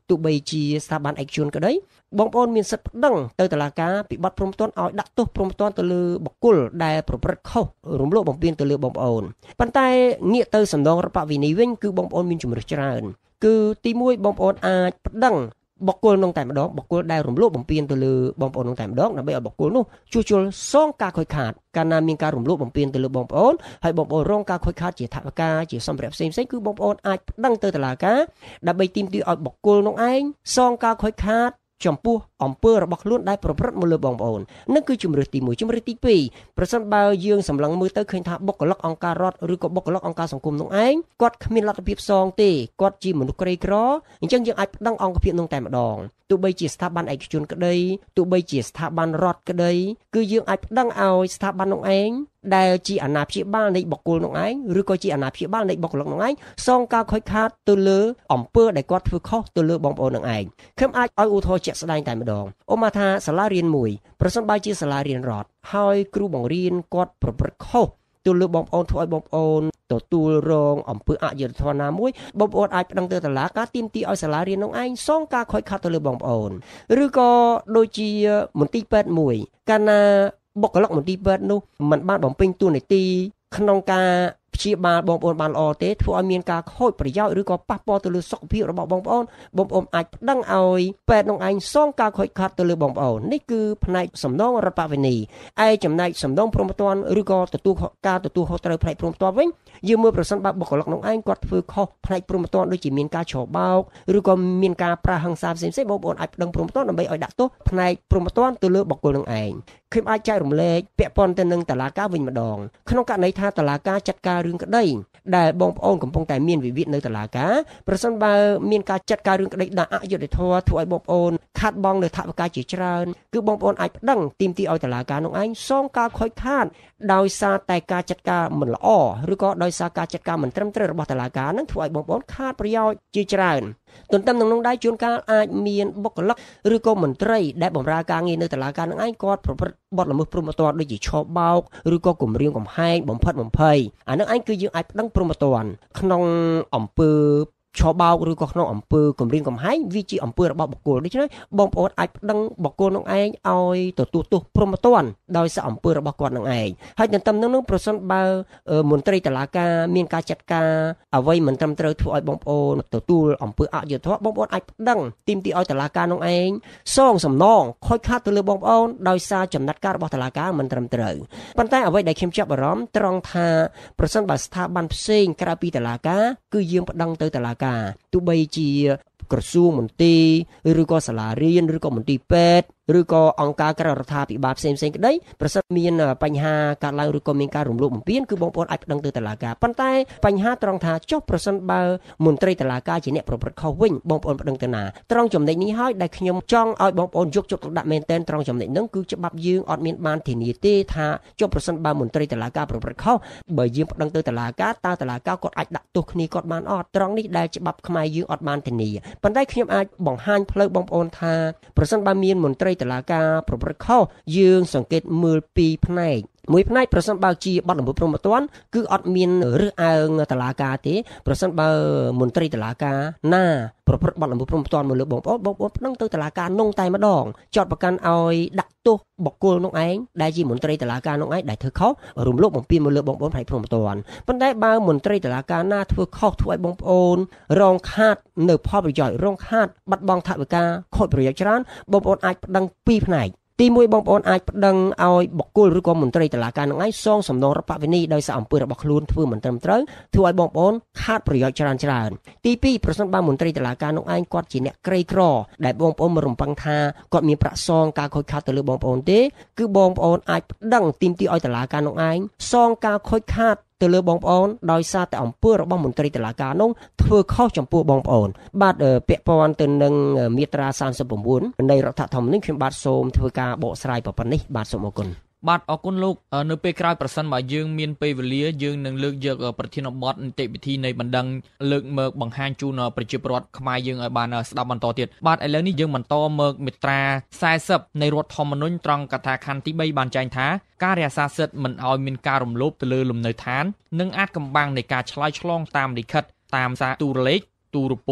ទោះបីជាស្ថាប័នឯកជនក៏ដោយបងប្អូនមានសិទ្ធិប្តឹងទៅតុលាការពីបទព្រំទាន់ឲ្យដាក់ទោសព្រំទាន់ទៅលើបុគ្គលដែលប្រព្រឹត្តខុសរំលោភបំពានទៅលើបងប្អូនប៉ុន្តែងាកទៅសំណងរដ្ឋវិន័យវិញគឺបងប្អូនមានជំរើសច្រើនគឺទីមួយបងប្អូនអាចប្តឹងបុគ្គលនោះតែម្ដងបុគ្គលដែលរំលោភបំពានទៅលើបងប្អូននោះតែម្ដងដើម្បីឲ្យបុគ្គលនោះជួសជុលសងការខូចខាតកាលណាមានការរំលោភបំពានទៅលើបងប្អូនហើយបងប្អូនរងការខូចខាតជាថវិកាជាសម្ភារៈផ្សេងៗគឺបងប្អូនអាចប្តឹងទៅតុលាការដើម្បីទាមទារឲ្យបុគ្គលនោះឯងសងការខូចខាតចំពោះអំពើរបស់ខ្លួនដែលប្រព្រឹត្តមកលើបងប្អូននឹងគឺជំរើសទីមួយជំរើសទីពីរប្រសិនបើយើងសម្លឹងមើលទៅឃើញថាបុគ្គលិកអង្គការរដ្ឋឬក៏បុគ្គលិកអង្គការសង្គមនោះឯងគាត់គ្មានលទ្ធភាពសងទេគាត់ជាមនុស្សក្រីក្រអញ្ចឹងយើងអាចប្តឹងអង្គភាពនោះតែម្ដងទោះបីជាស្ថាប័នឯកជនក្តីទោះបីជាស្ថាប័នរដ្ឋក្តីគឺយើងអាចប្តឹងឲ្យស្ថាប័ននោះឯងដែលជាអាណាព្យាបាលនៃបុគ្គលនោះឯងឬក៏ជាអាណាព្យាបាលនៃបុគ្គលិកនោះឯងសងការខូចខាតទៅលើអំពើដែលគាត់ធ្វើខុសទៅលើបងប្អូននោះឯងខ្ញុំអាចឲ្យឧទាហរណ៍ជាក់ស្ដែងតែម្ដងឧបមាថាសាលារៀនមួយប្រសិនបើជាសាលារៀនរដ្ឋហើយគ្រូបង្រៀនគាត់ប្រព្រឹត្តខុសទៅលើបងប្អូនធ្វើឲ្យបងប្អូនទទួលរងអំពើអយុត្តិធម៌ណាមួយបងប្អូនអាចប្តឹងទៅតុលាការទាមទារឲ្យសាលារៀននោះឯងសងការខូចខាតទៅលើបងប្អូនឬក៏ដូចជាមន្ទីរពេទ្យមួយកាលណាបុគ្គលិកមន្ទីរពេទ្យនោះមិនបានបំពេញតួនាទីក្នុងការព្យាបាលបងប្អូនបានល្អទេធ្វើឲ្យមានការខូចប្រយោជន៍ឬក៏ប៉ះពាល់ទៅលើសុខភាពរបស់បងប្អូនបងប្អូនអាចប្តឹងឲ្យពេទ្យនោះឯងសងការខូចខាតទៅលើបងប្អូននេះគឺផ្នែកសំណងរដ្ឋវិន័យឯចំណែកសំណងព្រហ្មទណ្ឌឬក៏ទទួលការទទួលខុសត្រូវផ្នែកព្រហ្មទណ្ឌវិញយើងមើលប្រសិនបើបុគ្គលិកនោះឯងគាត់ធ្វើខុសផ្នែកព្រហ្មទណ្ឌដូចជាមានការច្របោកឬក៏មានការប្រាហឹង្សាផ្សេងៗបងប្អូនអាចប្តឹងព្រហ្មទណ្ឌដើម្បីឲ្យដាក់ទោសផ្នែកព្រហ្មទណ្ឌទៅលើបុគ្គលនោះឯងខ្ញុំអាចចែករំលែកពាក់ព័ន្ធទៅនឹងតុលាការវិញម្ដងក្នុងករណីថាតុលាការចាត់ការរឿងក្តីដែលបងប្អូនកំពុងតែមានវិវាទនៅតុលាការប្រសិនបើមានការចាត់ការរឿងក្តីដែលអយុត្តិធម៌ធ្វើឲ្យបងប្អូនខាតបង់នៅថវិកាជាច្រើនគឺបងប្អូនអាចប្តឹងទាមទារឲ្យតុលាការនោះឯងសងការខូចខាតដោយសារតែការចាត់ការមិនល្អឬក៏ដោយសារការចាត់ការមិនត្រឹមត្រូវរបស់តុលាការនឹងធ្វើឲ្យបងប្អូនខាតប្រយោជន៍ជាច្រើនទន្ទឹមនឹងនោះដែរជួនកាលអាចមានបុគ្គលិកឬក៏មន្ត្រីដែលបម្រើការងារនៅតុលាការនឹងឯងគាត់ប្រព្រឹត្តបទល្មើសព្រហ្មទណ្ឌដូចជាឆបោកឬក៏គំរាមកំហែងបំផិតបំភ័យអានឹងឯងគឺយើងអាចប្តឹងព្រហ្មទណ្ឌក្នុងអំពើឆបោកឬក៏ក្នុងអំពើគំរាមកំហែងវាជាអំពើរបស់បុគ្គលដូច្នេះបងប្អូនអាចប្តឹងបុគ្គលនោះឯងឲ្យទទួលទោសព្រហ្មទណ្ឌដោយសារអំពើរបស់គាត់នឹងឯងហើយទន្ទឹមនឹងនោះប្រសិនបើមន្ត្រីតុលាការមានការចាត់ការអ្វីមិនត្រឹមត្រូវធ្វើឲ្យបងប្អូនទទួលអំពើអយុត្តិធម៌បងប្អូនអាចប្តឹងទាមទារឲ្យតុលាការនោះឯងសងសំណងខូចខាតទៅលើបងប្អូនដោយសារចំណាត់ការរបស់តុលាការមិនត្រឹមត្រូវប៉ុន្តែអ្វីដែលខ្ញុំចាប់អារម្មណ៍ត្រង់ថាប្រសិនបើស្ថាប័នផ្សេងក្រៅពីតុលាការគឺយើងប្តឹងទៅតុលាការទោះបីជាក្រសួងមន្ទីរឬក៏សាលារៀនឬក៏មន្ទីរពេទ្យឬក៏អង្គការក្រៅរដ្ឋាភិបាលផ្សេងៗក្តីប្រសិនមានបញ្ហាកើតឡើងឬក៏មានការរំលោភបំពានគឺបងប្អូនអាចប្តឹងទៅតុលាការប៉ុន្តែបញ្ហាត្រង់ថាចុះប្រសិនបើមន្ត្រីតុលាការជាអ្នកប្រព្រឹត្តខុសវិញបងប្អូនប្តឹងទៅណាត្រង់ចំណុចនេះហើយដែលខ្ញុំចង់ឲ្យបងប្អូនយកចិត្តទុកដាក់មែនទែនត្រង់ចំណុចហ្នឹងគឺច្បាប់យើងអត់មានបានធានាទេថាចុះប្រសិនបើមន្ត្រីតុលាការប្រព្រឹត្តខុសបើយើងប្តឹងទៅតុលាការតើតុលាការគាត់អាចដាក់ទោសគ្នាគាត់បានអត់ត្រង់នេះដែលច្បាប់ខ្មែរយើងអត់បានធានាប៉ុន្តែខ្ញុំអាចបង្ហាញផ្លូវបងប្អូនថាប្រសិនបើមានមន្ត្រីតុលាការប្រព្រឹត្តខុសយើងសង្កេតមើលពីផ្នែកមួយផ្នែកប្រសិនបើជាបទល្មើសព្រហ្មទណ្ឌគឺអត់មានរើសអើងតុលាការទេប្រសិនបើមន្ត្រីតុលាការណាប្រព្រឹត្តបទល្មើសព្រហ្មទណ្ឌមកលើបងប្អូនបងប្អូនប្តឹងទៅតុលាការនោះតែម្ដងចោទប្រកាន់ឲ្យដាក់ទោសបុគ្គលនោះឯងដែលជាមន្ត្រីតុលាការនោះឯងដែលធ្វើខុសរំលោភបំពានមកលើបងប្អូនផ្នែកព្រហ្មទណ្ឌប៉ុន្តែបើមន្ត្រីតុលាការណាធ្វើខុសធ្វើឲ្យបងប្អូនរងខាតនៅផលប្រយោជន៍រងខាតបាត់បង់ថវិកាខូចប្រយោជន៍ច្រើនបងប្អូនអាចប្តឹងពីរផ្នែកទីមួយបងប្អូនអាចប្តឹងឲ្យបុគ្គលឬក៏មន្ត្រីតុលាការនឹងឯងសងសំណងរដ្ឋវិន័យដោយសារអំពើរបស់ខ្លួនធ្វើមិនត្រឹមត្រូវធ្វើឲ្យបងប្អូនខាតប្រយោជន៍ច្រើនច្រើនទីពីរប្រសិនបើមន្ត្រីតុលាការនោះឯងគាត់ជាអ្នកក្រីក្រដែលបងប្អូនមករំពឹងថាគាត់មានប្រាក់សងការខូចខាតទៅលើបងប្អូនទេគឺបងប្អូនអាចប្តឹងទាមទារឲ្យតុលាការនោះឯងសងការខូចខាតទៅលើបងប្អូនដោយសារតែអំពើរបស់មន្ត្រីតុលាការនោះធ្វើខុសចំពោះបងប្អូនបាទពាក់ព័ន្ធទៅនឹងមាត្រាសាមសិប៩នៃរដ្ឋធម្មនុញ្ញខ្ញុំបាទសូមធ្វើការបកស្រាយប៉ុណ្ណេះបាទសូមអរគុណបាទអរគុណលោកនៅពេលក្រោយប្រសិនបើយើងមានពេលវេលាយើងនឹងលើកយកប្រធានបទនីតិវិធីនៃបណ្ដឹងលើកមកបង្ហាញជូនប្រជាពលរដ្ឋខ្មែរយើងឲ្យបានស្ដាប់បន្តទៀតបាទឥឡូវនេះយើងបន្តមកមាត្រាសែសិបនៃរដ្ឋធម្មនុញ្ញត្រង់កថាខណ្ឌទីបីបានចែងថាការរក្សាសិទ្ធិមិនឲ្យមានការរំលោភទៅលើលំនៅឋាននិងអាចកំបាំងនៃការឆ្លើយឆ្លងតាមលិខិតតាមសារទូរលេខទូរពុម្ព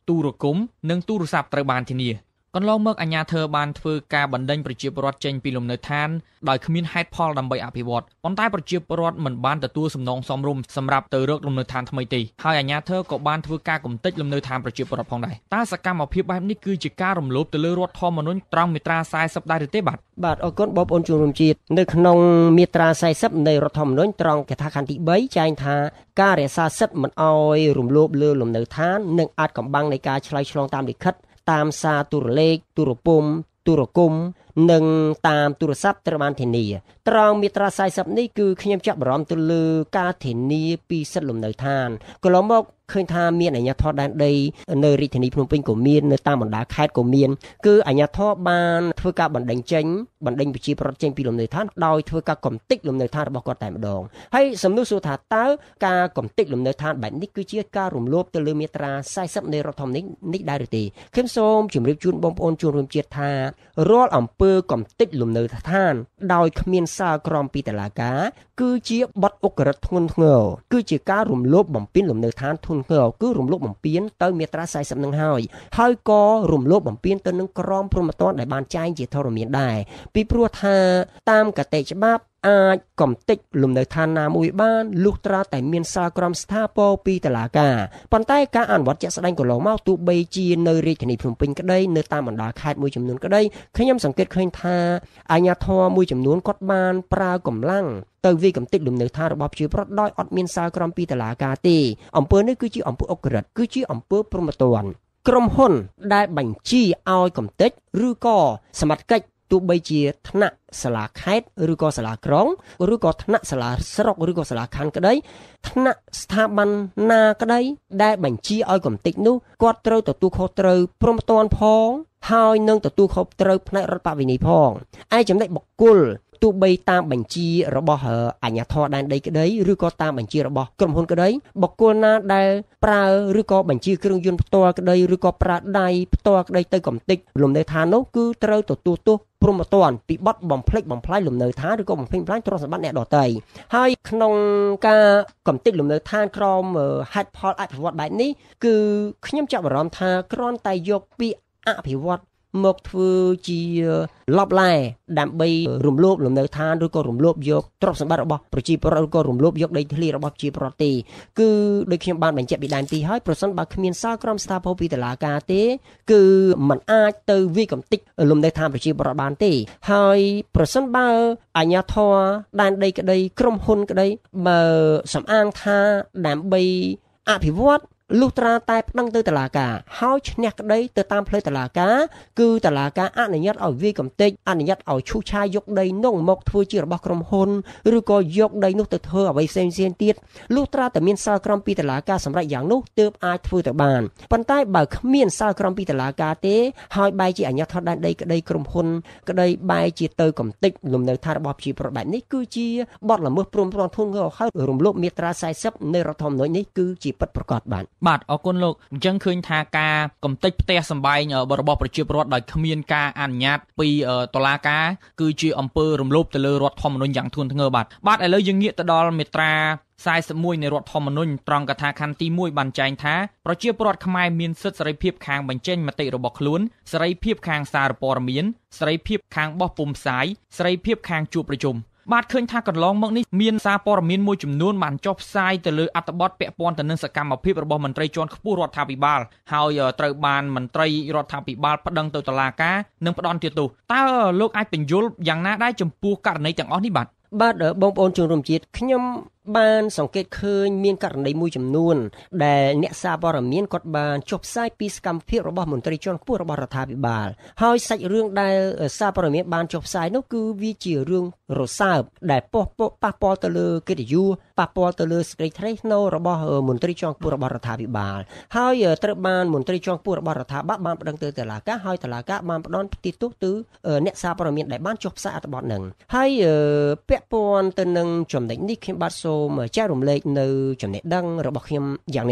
ទូរគមន៍និងទូរស័ព្ទត្រូវបានធានាកន្លងមកអាជ្ញាធរបានធ្វើការបណ្ដេញប្រជាពលរដ្ឋចេញពីលំនៅឋានដោយគ្មានហេតុផលដើម្បីអភិវឌ្ឍប៉ុន្តែប្រជាពលរដ្ឋមិនបានទទួលសំណងសមរម្យសម្រាប់ទៅរកលំនៅឋានថ្មីទេហើយអាជ្ញាធរក៏បានធ្វើការកំទេចលំនៅឋានប្រជាពលរដ្ឋផងដែរតើសកម្មភាពបែបនេះគឺជាការរំលោភទៅលើរដ្ឋធម្មនុញ្ញត្រង់មាត្រាសែសិបដែរឬទេបាទបាទអរគុណបងប្អូនជនរួមជាតិនៅក្នុងមាត្រាសែសិបនៃរដ្ឋធម្មនុញ្ញត្រង់កថាខណ្ឌទីបីចែងថាការរក្សាសិទ្ធិមិនអោយរំលោភលើលំនៅឋាននិងអាចកំបាំងនៃការឆ្លើយឆ្លងតាមលិខិតតាមសារទូរលេខទូរភូមិទូរគមន៍និងតាមទូរស័ព្ទត្រូវបានធានាត្រង់មាត្រាសែសិបនេះគឺខ្ញុំចាប់អារម្មណ៍ទៅលើការធានាពីសិទ្ធិលំនៅឋានកន្លងមកឃើញថាមានអាជ្ញាធរដែនដីនៅរាជធានីភ្នំពេញក៏មាននៅតាមបណ្ដាខេត្តក៏មានគឺអាជ្ញាធរបានធ្វើការបណ្ដេញចេញបណ្ដេញប្រជាពលរដ្ឋចេញពីលំនៅឋានដោយធ្វើការកំទេចលំនៅឋានរបស់គាត់តែម្ដងហើយសំណួរសួរថាតើការកំទេចលំនៅឋានបែបនេះគឺជាការរំលោភទៅលើមាត្រាសែសិបនៃរដ្ឋធម្មនុញ្ញនេះដែរឬទេខ្ញុំសូមជម្រាបជូនបងប្អូនជនរួមជាតិថារាល់អំពើកំទេចលំនៅឋានដោយគ្មានសារក្រមពីតុលាការគឺជាបទឧក្រិដ្ឋធ្ងន់ធ្ងរគឺជាការរំលោភបំពានលំនៅឋានធ្ងន់ធ្ងរគឺរំលោភបំពានទៅមាត្រាសែសិបនឹងហើយហើយក៏រំលោភបំពានទៅនឹងក្រមព្រហ្មទណ្ឌដែលបានចែងជាធរមានដែរពីព្រោះថាតាមកតេច្បាប់អាចកំទេចលំនៅឋានណាមួយបានលុះត្រាតែមានសារក្រមស្ថាពរពីតុលាការប៉ុន្តែការអនុវត្តជាក់ស្ដែងកន្លងមកទោះបីជានៅរាជធានីភ្នំពេញក្តីនៅតាមបណ្ដាខេត្តមួយចំនួនក្តីខ្ញុំសង្កេតឃើញថាអាជ្ញាធរមួយចំនួនគាត់បានប្រើកម្លាំងទៅវាយកំទេចលំនៅឋានរបស់ប្រជាពលរដ្ឋដោយអត់មានសារក្រមពីតុលាការទេអំពើនេះគឺជាអំពើឧក្រិដ្ឋគឺជាអំពើព្រហ្មទណ្ឌក្រុមហ៊ុនដែលបញ្ជាឲ្យកំទេចឬក៏សមត្ថកិច្ចទោះបីជាថ្នាក់សាលាខេត្តឬក៏សាលាក្រុងឬក៏ថ្នាក់សាលាស្រុកឬក៏សាលាខណ្ឌក្តីថ្នាក់ស្ថាប័នណាក្តីដែលបញ្ជាឲ្យកំទេចនោះគាត់ត្រូវទទួលខុសត្រូវព្រហ្មទណ្ឌផងហើយនឹងទទួលខុសត្រូវផ្នែករដ្ឋបវេណីផងឯចំណុចបុគ្គលទោះបីតាមបញ្ជារបស់អាជ្ញាធរដែនដីក្តីឬក៏តាមបញ្ជារបស់ក្រុមហ៊ុនក្តីបុគ្គលណាដែលប្រើឬក៏បញ្ជាគ្រឿងយន្តផ្ទាល់ក្តីឬក៏ប្រើដៃផ្ទាល់ក្តីទៅកំទេចលំនៅឋាននោះគឺត្រូវទទួលទោសព្រហ្មទណ្ឌពីបទបំផ្លិចបំផ្លាញលំនៅឋានឬក៏បំផ្លិចបំផ្លាញទ្រព្យសម្បត្តិអ្នកដទៃហើយក្នុងការកំទេចលំនៅឋានក្រោមហេតុផលអភិវឌ្ឍបែបនេះគឺខ្ញុំចាប់អារម្មណ៍ថាគ្រាន់តែយកពាក្យអភិវឌ្ឍមកធ្វើជាឡបឡែដើម្បីរំលោភលំនៅឋានឬក៏រំលោភយកទ្រព្យសម្បត្តិរបស់ប្រជាពលរដ្ឋឬក៏រំលោភយកដីធ្លីរបស់ប្រជាពលរដ្ឋទេគឺដូចខ្ញុំបានបញ្ជាក់ពីដើមទីហើយប្រសិនបើគ្មានសារក្រមស្ថាពរពីតុលាការទេគឺมันអាចទៅវាយកំទេចលំនៅឋានប្រជាពលរដ្ឋបានទេហើយប្រសិនបើអាជ្ញាធរដែនដីក្តីក្រុមហ៊ុនក្តីបើសំអាងថាដើម្បីអភិវឌ្ឍលុះត្រាតែប្តឹងទៅតុលាការហើយឈ្នះក្តីទៅតាមផ្លូវតុលាការគឺតុលាការអនុញ្ញាតឲ្យវាយកំទេចអនុញ្ញាតឲ្យឈូសឆាយយកដីនោះមកធ្វើជារបស់ក្រុមហ៊ុនឬក៏យកដីនោះទៅធ្វើអ្វីផ្សេងផ្សេងទៀតលុះត្រាតែមានសារក្រមពីតុលាការសម្រាប់យ៉ាងនោះទើបអាចធ្វើទៅបានប៉ុន្តែបើគ្មានសារក្រមពីតុលាការទេហើយបែរជាអាជ្ញាធរដែនដីក្តីក្រុមហ៊ុនក្តីបែរជាទៅកំទេចលំនៅឋានរបស់ប្រជាពលរដ្ឋបែបនេះគឺជាបទល្មើសព្រហ្មទណ្ឌធ្ងន់ធ្ងរហើយរំលោភមាត្រាសែសិបនៃរដ្ឋធម្មនុញ្ញនេះគឺជាពិតប្រាកដបាទបាទអរគុណលោកអញ្ចឹងឃើញថាការកំទេចផ្ទះសម្បែងរបស់ប្រជាពលរដ្ឋដោយគ្មានការអនុញ្ញាតពីតុលាការគឺជាអំពើរំលោភទៅលើរដ្ឋធម្មនុញ្ញយ៉ាងធ្ងន់ធ្ងរបាទបាទឥឡូវយើងងាកទៅដល់មាត្រាសែសិបមួយនៃរដ្ឋធម្មនុញ្ញត្រង់កថាខណ្ឌទីមួយបានចែងថាប្រជាពលរដ្ឋខ្មែរមានសិទ្ធិសេរីភាពខាងបញ្ចេញមតិរបស់ខ្លួនសេរីភាពខាងសារព័ត៌មានសេរីភាពខាងបោះពុម្ពផ្សាយសេរីភាពខាងជួបប្រជុំបាទឃើញថាកន្លងមកនេះមានសារព័ត៌មានមួយចំនួនបានចុះផ្សាយទៅលើអត្ថបទពាក់ព័ន្ធទៅនឹងសកម្មភាពរបស់មន្ត្រីជាន់ខ្ពស់រដ្ឋាភិបាលហើយត្រូវបានមន្ត្រីរដ្ឋាភិបាលប្តឹងទៅតុលាការនិងផ្តន្ទាទោសតើលោកអាចបញ្យល់យ៉ាងណាដែរចំពោះករណីទាំងអស់នេះបាទបាទបងប្អូនជនរួមជាតិខ្ញុំបានសង្កេតឃើញមានករណីមួយចំនួនដែលអ្នកសារព័ត៌មានគាត់បានចុះផ្សាយពីសកម្មភាពរបស់មន្ត្រីជាន់ខ្ពស់របស់រដ្ឋាភិបាលហើយសាច់រឿងដែលសារព័ត៌មានបានចុះផ្សាយនោះគឺវាជារឿងរសើបដែលប៉ះប៉ះពាល់ទៅលើកិត្តិយសប៉ះពាល់ទៅលើសេចក្តីថ្លៃថ្នូររបស់មន្ត្រីជាន់ខ្ពស់របស់រដ្ឋាភិបាលហើយត្រូវបានមន្ត្រីជាន់ខ្ពស់របស់រដ្ឋាភិបាលបានប្តឹងទៅតុលាការហើយតុលាការបានផ្តន្ទាទោសទៅអ្នកសារព័ត៌មានដែលបានចុះផ្សាយអត្ថបទហ្នឹងហើយពាក់ព័ន្ធទៅនឹងចំណុចនេះខ្ញុំបាទសូមចែករំលែកនៅចំណេះដឹងរបស់ខ្ញុំយ៉ាងនេះ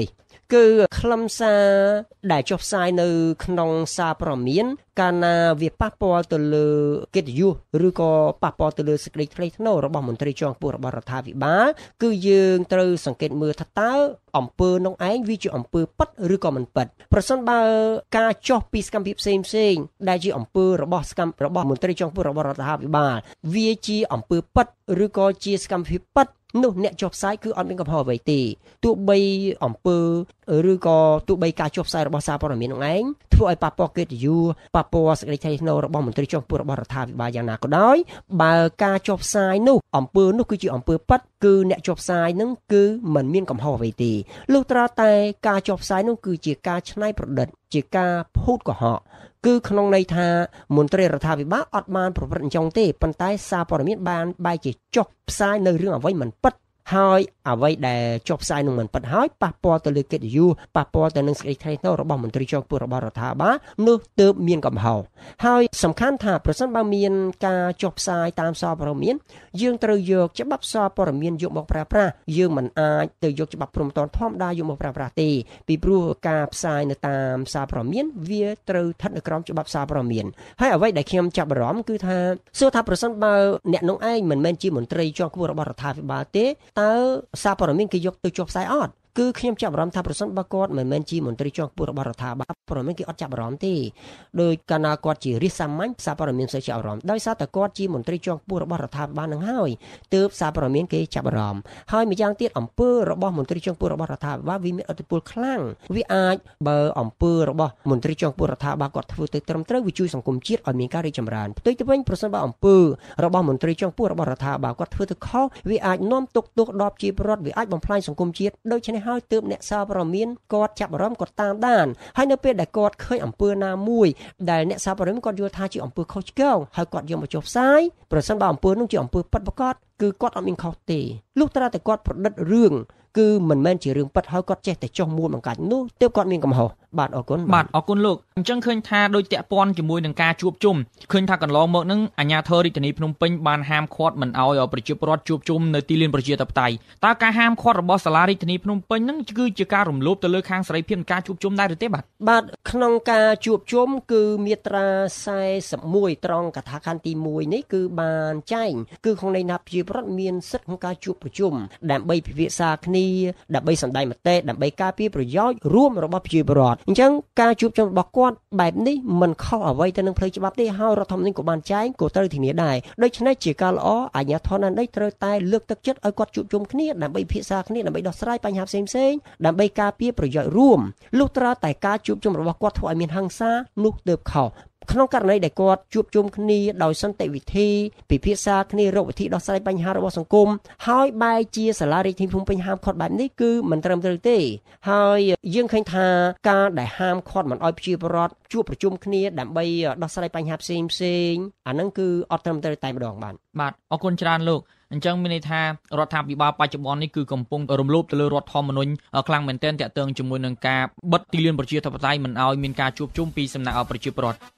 គឺខ្លឹមសារដែលចុះផ្សាយនៅក្នុងសារព័ត៌មានកាលណាវាប៉ះពាល់ទៅលើកិត្តិយសឬក៏ប៉ះពាល់ទៅលើសេចក្តីថ្លៃថ្នូររបស់មន្ត្រីជាន់ខ្ពស់របស់រដ្ឋាភិបាលគឺយើងត្រូវសង្កេតមើលថាតើអំពើនោះឯងវាជាអំពើពិតឬក៏មិនពិតប្រសិនបើការចុះពីសកម្មភាពផ្សេងផ្សេងដែលជាអំពើរបស់សកម្មរបស់មន្ត្រីជាន់ខ្ពស់របស់រដ្ឋាភិបាលវាជាអំពើពិតឬក៏ជាសកម្មភាពពិតនោះអ្នកចុះផ្សាយគឺអត់មានកំហុសអ្វីទេទោះបីអំពើឬក៏ទោះបីការចុះផ្សាយរបស់សារព័ត៌មាននោះឯងធ្វើឲ្យប៉ះពាល់កិត្តិយសប៉ះពាល់សេចក្តីថ្លៃថ្នូររបស់មន្ត្រីជាន់ខ្ពស់របស់រដ្ឋាភិបាលយ៉ាងណាក៏ដោយបើការចុះផ្សាយនោះអំពើនោះគឺជាអំពើពិតគឺអ្នកចុះផ្សាយនឹងគឺមិនមានកំហុសអ្វីទេលុះត្រាតែការចុះផ្សាយនោះគឺជាការច្នៃប្រឌិតជាការភូតកុហកគឺក្នុងន័យថាមន្ត្រីរដ្ឋាភិបាលអត់បានប្រព្រឹត្តអញ្ចឹងទេប៉ុន្តែសារព័ត៌មានបានបែរជាចុះផ្សាយនៅរឿងអ្វីមិនពិតហើយអ្វីដែលចុះផ្សាយនឹងមិនពិតហើយប៉ះពាល់ទៅលើកិត្តិយសប៉ះពាល់ទៅនឹងសេចក្តីថ្លៃថ្នូររបស់មន្ត្រីជាន់ខ្ពស់របស់រដ្ឋាភិបាលនោះទើបមានកំហុសហើយសំខាន់ថាប្រសិនបើមានការចុះផ្សាយតាមសារព័ត៌មានយើងត្រូវយកច្បាប់សារព័ត៌មានយកមកប្រើប្រាស់យើងមិនអាចទៅយកច្បាប់ព្រហ្មទណ្ឌធម្មតាយកមកប្រើប្រាស់ទេពីព្រោះការផ្សាយនៅតាមសារព័ត៌មានវាត្រូវស្ថិតនៅក្រោមច្បាប់សារព័ត៌មានហើយអ្វីដែលខ្ញុំចាប់អារម្មណ៍គឺថាសួរថាប្រសិនបើអ្នកនោះឯងមិនមែនជាមន្ត្រីជាន់ខ្ពស់របស់រដ្ឋាភិបាលទេតើសារព័ត៌មានគេយកទៅចុះផ្សាយអត់គឺខ្ញុំចាប់អារម្មណ៍ថាប្រសិនបើគាត់មិនមែនជាមន្ត្រីជាន់ខ្ពស់របស់រដ្ឋាភិបាលព័ត៌មានគេអត់ចាប់អារម្មណ៍ទេដោយកាលណាគាត់ជារាជសាមញ្ញសារព័ត៌មានសូវចាប់អារម្មណ៍ដោយសារតែគាត់ជាមន្ត្រីជាន់ខ្ពស់របស់រដ្ឋាភិបាលនឹងហើយទើបសារព័ត៌មានគេចាប់អារម្មណ៍ហើយម្យ៉ាងទៀតអំពើរបស់មន្ត្រីជាន់ខ្ពស់របស់រដ្ឋាភិបាលវាមានឥទ្ធិពលខ្លាំងវាអាចបើអំពើរបស់មន្ត្រីជាន់ខ្ពស់រដ្ឋាភិបាលគាត់ធ្វើទៅត្រឹមត្រូវវាជួយសង្គមជាតិឲ្យមានការរីកចម្រើនផ្ទុយទៅវិញប្រសិនបើអំពើរបស់មន្ត្រីជាន់ខ្ពស់របស់រដ្ឋាភិបាលគាត់ធ្វើទៅខុសវាអាចនាំទុកទោសដល់ប្រជាពលរដ្ឋវាអាចបំផ្លាញសង្គមជាតិដូច្នេះហើយទើបអ្នកសារព័ត៌មានគាត់ចាប់អារម្មណ៍គាត់តាមដានហើយនៅពេលដែលគាត់ឃើញអំពើណាមួយដែលអ្នកសារព័ត៌មានគាត់យល់ថាជាអំពើខុសឆ្គងហើយគាត់យកមកចុះផ្សាយប្រសិនបើអំពើនោះជាអំពើពិតប្រាកដគឺគាត់អត់មានខុសទេលុះត្រាតែគាត់ប្រឌិតរឿងគឺមិនមែនជារឿងពិតហើយគាត់ចេះតែចុះមួលបង្កាច់នោះទើបគាត់មានកំហុសបាទអរគុណបាទអរគុណលោកអញ្ចឹងឃើញថាដោយតាក់ព័ន្ធជាមួយនឹងការជួបជុំឃើញថាកន្លងមកនឹងអាជ្ញាធររាជធានីភ្នំពេញបានហាមឃាត់មិនឲ្យប្រជាពលរដ្ឋជួបជុំនៅទីលានប្រជាធិបតេយ្យតើការហាមឃាត់របស់សាលារាជធានីភ្នំពេញនឹងគឺជាការរំលោភទៅលើខាងសេរីភាពនៃការជួបជុំដែរឬទេបាទបាទក្នុងការជួបជុំគឺមាត្រាសែសិបមួយត្រង់កថាខណ្ឌទីមួយនេះគឺបានចែងគឺក្នុងន័យថាប្រជាពលរដ្ឋមានសិទ្ធិក្នុងការជួបប្រជុំដើម្បីពិភាក្សាគ្នាដើម្បីសម្ដែងមតិដើម្បីការពារប្រយោជន៍រួមរបស់ប្រជាពលរដ្ឋអញ្ចឹងការជួបជុំរបស់គាត់បែបនេះមិនខុសអ្វីទៅនឹងផ្លូវច្បាប់ទេហើយរដ្ឋធម្មនុញ្ញក៏បានចែងក៏ត្រូវធានាដែរដូច្នេះជាការល្អអាជ្ញាធរណាដីត្រូវតែលើកទឹកចិត្តឲ្យគាត់ជួបជុំគ្នាដើម្បីពិភាក្សាគ្នាដើម្បីដោះស្រាយបញ្ហាផ្សេងផ្សេងដើម្បីការពារប្រយោជន៍រួមលុះត្រាតែការជួបជុំរបស់គាត់ធ្វើឲ្យមានហិង្សានោះទើបខុសក្នុងករណីដែលគាត់ជួបជុំគ្នាដោយសន្តិវិធីពិភាក្សាគ្នារកវិធីដោះស្រាយបញ្ហារបស់សង្គមហើយបែរជាសាលារាជធានីភ្នំពេញហាមឃាត់បែបនេះគឺមិនត្រឹមត្រូវទេហើយយើងឃើញថាការដែលហាមឃាត់មិនឲ្យប្រជាពលរដ្ឋជួបប្រជុំគ្នាដើម្បីដោះស្រាយបញ្ហាផ្សេងផ្សេងអាហ្នឹងគឺអត់ត្រឹមត្រូវតែម្ដងបាទបាទអរគុណច្រើនលោកអញ្ចឹងមានន័យថារដ្ឋាភិបាលបច្ចុប្បន្ននេះគឺកំពុងរំលោភទៅលើរដ្ឋធម្មនុញ្ញខ្លាំងមែនទែនទាក់ទងជាមួយនឹងការបិទទីលានប្រជាធិបតេយ្យមិនឲ្យមានការជួបជុំពីសំណាក់ប្រជាពលរដ្ឋ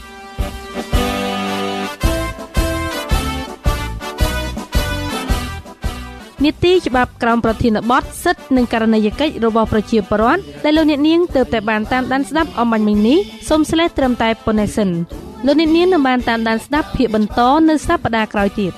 នីតិច្បាប់ក្រមប្រធានបទសិទ្ធិនិងករណីយកិច្ចរបស់ប្រជាពលរដ្ឋដែលលោកអ្នកនាងទើបតែបានតាមដានស្ដាប់អំបញ្ញមិញនេះសូមស្លេះត្រឹមតែប៉ុណ្ណេះសិនលោកអ្នកនាងនឹងបានតាមដានស្ដាប់ភាគបន្តនៅសប្ដាហ៍ក្រោយទៀត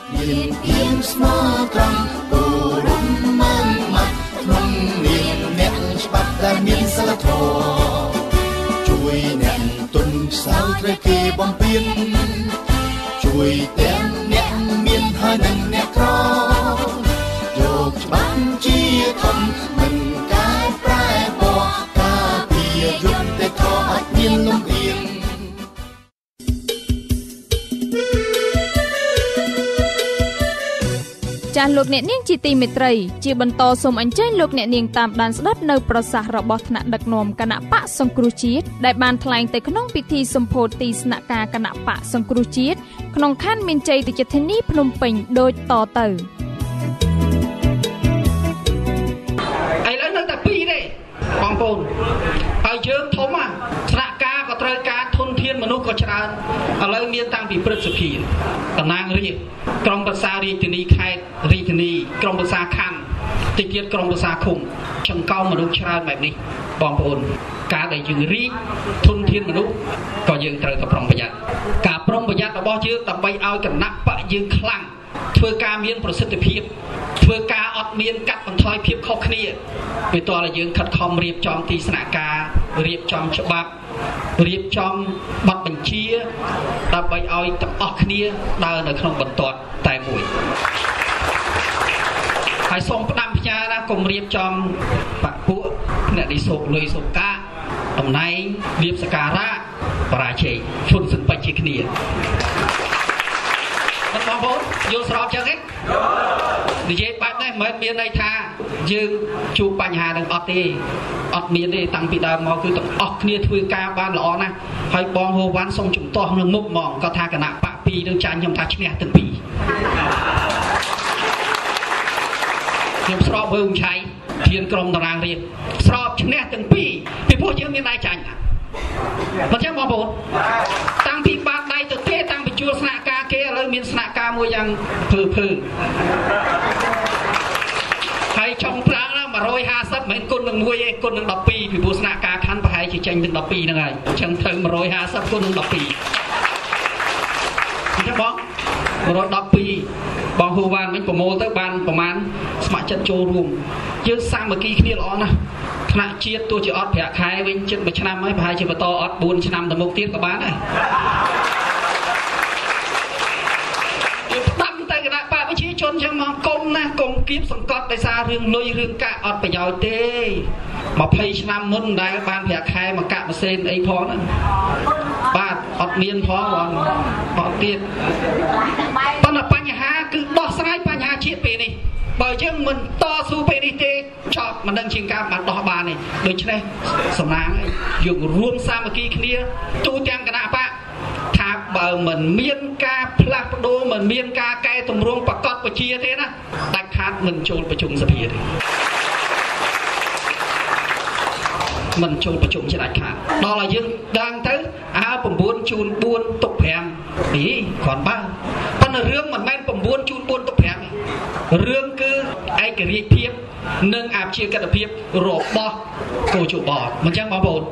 មានសិលធម៌ជួយអ្នកទុនខ្សោយត្រូវគេបំពេញជួយទាំងអ្នកមានហើយនិងអ្នកក្រយកច្បាប់ជាធំមិនកែប្រែពណ៌ការពារយុត្តិធម៌អត់មានលំអៀងចាស់លោកអ្នកនាងជាទីមេត្រីជាបន្តសូមអញ្ជើញលោកអ្នកនាងតាមដានស្ដាប់នៅប្រសាសន៍របស់ថ្នាក់ដឹកនាំគណៈបកសង្គ្រោះជាតិដែលបានថ្លែងទៅក្នុងពិធីសម្ពោធទីស្នាក់ការគណៈបកសង្គ្រោះជាតិក្នុងខណ្ឌមានជ័យរាជធានីភ្នំពេញដូចតទៅឥឡូវនៅតែពីរទេបងប្អូនហើយយើងធំណាថ្នាក់ការក៏ត្រូវការធនធានមនុស្សក៏ច្រើនឥឡូវមានតាំងពីព្រឹទ្ធសភាតំណាងរាស្ត្រក្រុមប្រឹក្សារាជធានីខេត្តរាជធានីក្រុមប្រឹក្សាខណ្ឌតិចទៀតក្រុមប្រឹក្សាឃុំចង្កោមមនុស្សច្រើនបែបនេះបងប្អូនការដែលយើងរីកធនធានមនុស្សក៏យើងត្រូវតែប្រុងប្រយ័ត្នការប្រុងប្រយ័ត្នរបស់យើងដើម្បីឲ្យគណៈបកយើងខ្លាំងធ្វើការមានប្រសិទ្ធភាពធ្វើការអត់មានកាត់បន្ថយភាពខុសគ្នាពីតើយើងខិតខំរៀបចំទីស្នាក់ការរៀបចំច្បាប់រៀបចំបទបញ្ជាដើម្បីឲ្យទាំងអស់គ្នាដើរនៅក្នុងបន្ទាត់តែមួយហើយសូមផ្ដាំផ្ញើណាកុំរៀបចំបកពួកអ្នកនេះសោកលុយសោកកាតំណែងលៀបសការៈបរាជ័យជន់សិនបច្ចជាគ្នាបងប្អូនយល់ស្របចឹងទេនិយាយបែបនេះមិនមានន័យថាយើងជួបបញ្ហានឹងអត់ទេអត់មានទេតាំងពីដើមមកគឺទាំងអស់គ្នាធ្វើការបានល្អណាស់ហើយបងហូវ៉ាន់សូមជំទាស់នឹងមុខហ្មងគាត់ថាគណៈបកពីរនឹងចាញ់ខ្ញុំថាឈ្នះទាំងពីរខ្ញុំស្របវើងឆៃធានក្រុមតារាងរៀបស្របឈ្នះទាំងពីរពីព្រោះយើងមានដៃចាញ់មិនចឹងបងប្អូនតាំងពីបាតដៃទៅទេតាំងពីជួលស្នាក់ការគេឥឡូវមានស្នាក់ការមួយយ៉ាងភើភើហើយចុងប្រាំងណាmột trăm hai mươiមិនគុណនឹងមួយឯងគុណនឹងដប់ពីរពីព្រោះស្នាក់ការខណ្ឌប្រហែលជាចេញទាំងដប់ពីរហ្នឹងហើយអញ្ចឹងត្រូវmột trăm hai mươiគុណនឹងដប់ពីរអញ្ចឹងបងmột trăm mười haiបងហូវ៉ាន់វិញប្រមូលទៅបានប្រមាណស្ម័គ្រចិត្តចូលរួមយើងសាមគ្គីគ្នាល្អណាស់ថ្នាក់ជាតិទោះជាអត់ប្រាក់ខែវិញជិតមួយឆ្នាំហើយប្រហែលជាបន្តអត់bốnឆ្នាំទៅមុខទៀតក៏បានដែរយើងផ្ដាំទៅគណៈបកប្រជាជនចឹងមកកុំណាកុំគៀបសង្កត់ដោយសាររឿងលុយរឿងកាក់អត់ប្រយោជន៍ទេ20ឆ្នាំមុនដែលបានប្រាក់ខែមកកាក់ម៉ាស៊ីនអីផងហ្នឹងបាទអត់មានផងបងអត់ទៀតប៉ុន្តែបញ្ហាគឺដោះស្រាយបញ្ហាជាតិពេលនេះបើយើងមិនតស៊ូពេលនេះទេចប់មិនដឹងជាងការបានដោះបានទេដូច្នេះសំណាងយើងរួមសាមគ្គីគ្នាទូទាំងគណៈបកថាបើមិនមានការផ្លាស់ប្ដូរមិនមានការកែតម្រង់ប្រកបវិជ្ជាទេណាដាច់ខាតមិនចូលប្រជុំសភាទេមិនចូលប្រជុំជាដាច់ខាតដល់ឲ្យយើងដឹងទៅអើ9ជូន4ទុក5ពីគ្រាន់បើប៉ុន្តែរឿងមិនមែន9ជូន4ទុក5ទេរឿងគឺឯករាជ្យភាពនិងអព្យាក្រឹតភាពរបស់កោជបមិនចឹងបងប្អូន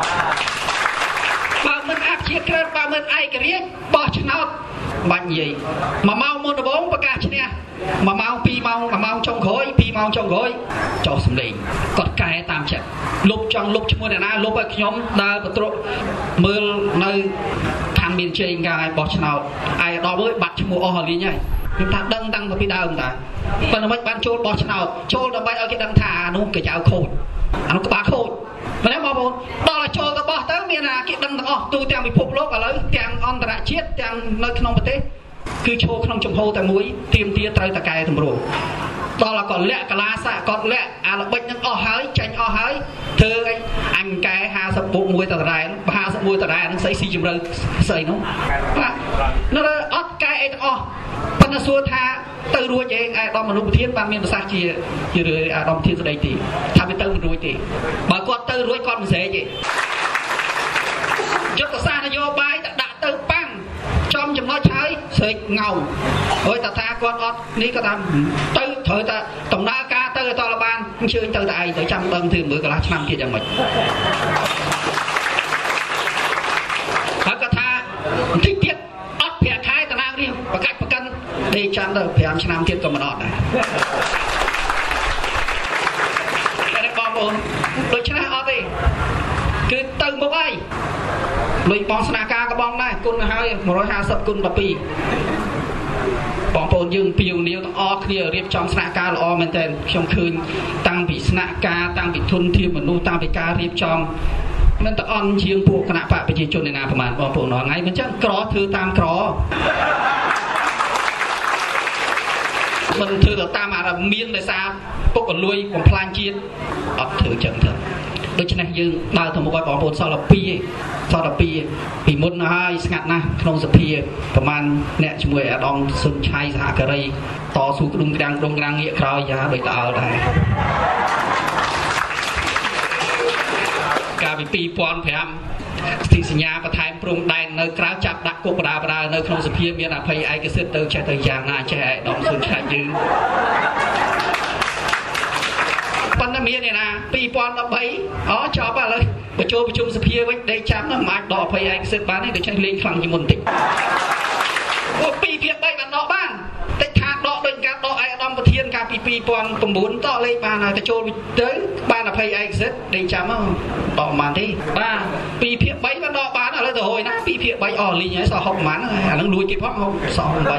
បើមិនអព្យាក្រឹតបើមិនឯករាជ្យបោះឆ្នោតបាច់និយាយមួយម៉ោងមុនដំបូងប្រកាសឈ្នះមួយម៉ោងពីរម៉ោងមួយម៉ោងចុងក្រោយពីរម៉ោងចុងក្រោយចោះសម្លេងគាត់កែតាមចិត្តលុបចង់លុបឈ្មោះអ្នកណាលុបឲ្យខ្ញុំដើរបន្ទ្រុមើលនៅខាងមានជ័យកាយបោះឆ្នោតឯដល់មើលបាត់ឈ្មោះអស់ហើយលេងហើយខ្ញុំថាដឹងតាំងពីដើមតាប៉ុន្តែមិនបានចូលបោះឆ្នោតចូលដើម្បីឲ្យគេដឹងថាអានោះកាចៅខូចអានោះក្បាលខូចមិនទេបងប្អូនដល់ចូលទៅបោះទៅមានអាគេដឹងទាំងអស់ទូទាំងពិភពលោកឥឡូវទាំងអន្តរជាតិទាំងនៅក្នុងប្រទេសគឺឈរក្នុងចំហតែមួយទៀមទាត្រូវតកែតម្រង់ដល់ក៏លាក់កលាសាគាត់លាក់អាល្បិចនឹងអស់ហើយចាញ់អស់ហើយធ្វើអីអញកែห้าสิบបូកមួយតរ៉ែห้าสิบមួយតរ៉ែនឹងស្អីស៊ីជម្រៅស្អីនោះបាទនៅអត់កែអីទាំងអស់ប៉ុន្តែសួរថាទៅរួចឯងអាដាមមនុស្សប្រធានបានមានប្រសាសន៍ជាជារឿយអាដាមប្រធានស្ដីទីថាវាទៅមិនរួចទេបើគាត់ទៅរួចគាត់មិនស្រែកទេយុទ្ធសាស្ត្រនយោបាយដាក់ទៅប៉ាំងចំចំណុចហើយស្រែកងោមហើយតថាគាត់អត់នេះគាត់ថាទៅត្រូវតែដំណើរការទៅឲ្យតលបានអញ្ជើញទៅតែឯងទៅចាំដឹងធ្វើមើលកន្លះឆ្នាំទៀតយ៉ាងម៉េចហើយគាត់ថាបន្តិចទៀតអត់ប្រាក់ខែតារាងរៀងប្រកាច់ប្រកិនដេកចាំទៅប្រាំឆ្នាំទៀតក៏មិនអត់ដែរតែបងប្អូនដូច្នេះអត់ទេគឺទៅមុខហើយលុយបងស្នាការក៏បងដែរគុណហើយmột trăm hai mươiគុណ12បងប្អូនយើងពីវនាវទាំងអស់គ្នារៀបចំស្នាក់ការល្អមែនទែនខ្ញុំឃើញតាំងពីស្នាក់ការតាំងពីធនធានមនុស្សតាំងពីការរៀបចំមិនតអន់ជាងពួកគណៈបកប្រជាជនឯណាប្រហែលបងប្អូនរាល់ថ្ងៃមិនចឹងក្រធ្វើតាមក្រមិនធ្វើទៅតាមអារម្មណ៍មានដោយសារពុកកលួយបំផ្លាញជាតិអត់ធ្វើចឹងទៅដូច្នេះយើងដើរទៅមុខឲ្យបងប្អូនសល់ពីសល់ពីពីមុនហើយស្ងាត់ណាស់ក្នុងសភាប្រហែលអ្នកជាមួយអាដាមសុនឆៃសហការីតស៊ូក្ដុំក្រាំងក្ដុំក្រាំងងាកក្រោយយ៉ាដូចតើអល់ដែរកាលពីពីរពាន់ប្រាំស្ទីសញ្ញាបន្ថែមព្រំដែននៅក្រៅចាប់ដាក់គុកបដាបដានៅក្នុងសភាមានអភ័យឯកសិទ្ធិទៅចេះទៅយ៉ាងណាចេះអាដាមសុនឆៃយើងប៉ុន្តែមានឯណាពីរពាន់ដប់បីអូចប់ឥឡូវបញ្ចូលប្រជុំសភាវិញដេកចាំណាមិនអាចដកអភ័យឯកសិទ្ធិបានទេដូច្នេះលេងខ្លាំងជាងមុនបន្តិចអូពីរភាគបីបានដកបានតិចថាដកដូចការដកឯកឧត្តមប្រធានកាលពីពីរពាន់ប្រាំបួនតលេខបានហើយទៅចូលទៅបានអភ័យឯកសិទ្ធិដេកចាំមកដកបានទេបាទពីរភាគបីបានដកបានឥឡូវទៅហួយណាពីរភាគបីអស់លីងហើយសោះហុកប៉ុន្មានអានឹងលួចគេផងហុកសោះបី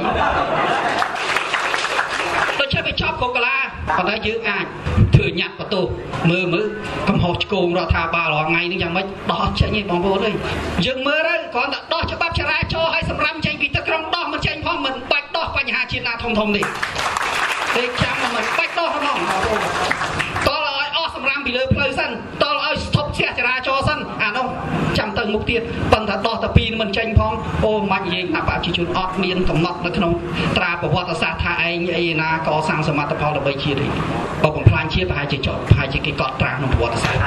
ទៅចេះទៅចប់គ្រប់កាលាប៉ុន្តែយើងអាចធ្វើញាត់បន្ទោសមើលមើលកំហុសឆ្គងរដ្ឋាភិបាលរាល់ថ្ងៃនេះយ៉ាងម៉េចដោះចេញឯងបងប្អូនអើយយើងមើលទៅគ្រាន់តែដោះច្បាប់ចរាចរណ៍ឲ្យសម្រាប់ចេញពីទឹកក្រុងដោះមិនចេញផងមិនបាច់ដោះបញ្ហាជាតិណាធំធំទេទេចាំមិនបាច់ដោះហ្មងបងប្អូនតើឲ្យអស់សម្រាប់ពីលើផ្លូវសិនតើឲ្យស្ថប់ជាចរាចរណ៍សិនអានោះចាំទៅមុខទៀតប៉ុន្តែដោះតែពីរមិនចេញផងអូមិននិយាយថាប្រជាជនអត់មានកំណត់នៅក្នុងត្រាប្រវត្តិសាស្ត្រថាឯងអីណាកសាងសមិទ្ធផលដើម្បីជាតិទេបើបំផ្លាញជាតិប្រហែលជាចប់ប្រហែលជាគេកត់ត្រាក្នុងប្រវត្តិសាស្ត្រ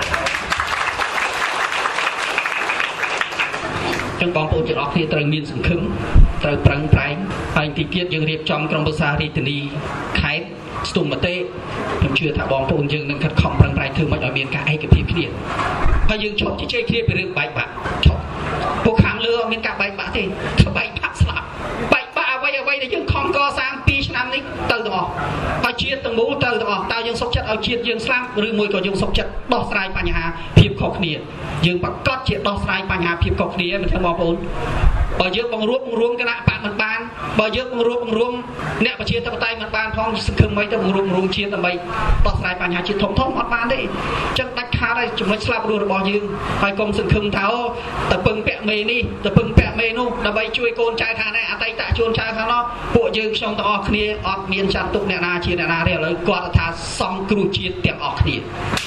ចឹងបងប្អូនទាំងអស់គ្នាត្រូវមានសង្ឃឹមត្រូវប្រឹងប្រែងហើយទីទៀតយើងរៀបចំក្រុមប្រឹក្សារាជធានីខេត្តស្ទុំមតិខ្ញុំជឿថាបងប្អូនយើងនឹងខិតខំប្រឹងប្រែងធ្វើមិនឲ្យមានការឯកភាពគ្នាហើយយើងឈប់ជជែកគ្នាពីរឿងបែកបាក់ឈប់ពួកខាងលើអត់មានការបែកបាក់ទេធ្វើបែកបាក់ស្លាប់បែកបាក់អ្វីអ្វីដែលយើងខំកសាងពីរឆ្នាំនេះទៅទាំងអស់ហើយជាតិទាំងមូលទៅទាំងអស់តើយើងសុខចិត្តឲ្យជាតិយើងស្លាប់ឬមួយក៏យើងសុខចិត្តដោះស្រាយបញ្ហាភាពខុសគ្នាយើងប្រកាសជាដោះស្រាយបញ្ហាភាពខុសគ្នាមិនចឹងបងប្អូនបើយើងបង្រួបបង្រួមគណៈបកមិនបានបើយើងបង្រួបបង្រួមអ្នកប្រជាធិបតេយ្យមិនបានផងសង្ឃឹមមិនទៅបង្រួបបង្រួមជាតិដើម្បីដោះស្រាយបញ្ហាជាតិធំធំអត់បានទេអញ្ចឹងដាច់ខាតហើយចំណុចស្លាប់រស់របស់យើងហើយកុំសង្ឃឹមថាអូទៅពឹងពាក់មេនេះទៅពឹងពាក់មេនោះដើម្បីជួយកូនចៅខាងនេះអតីតជួនចៅខាងនោះពួកយើងខ្ញុំទាំងអស់គ្នាអត់មានចាត់ទុកអ្នកណាជាអ្នកណាទេឥឡូវគាត់ថាសង់គ្រោះជាតិទាំងអស់គ្នា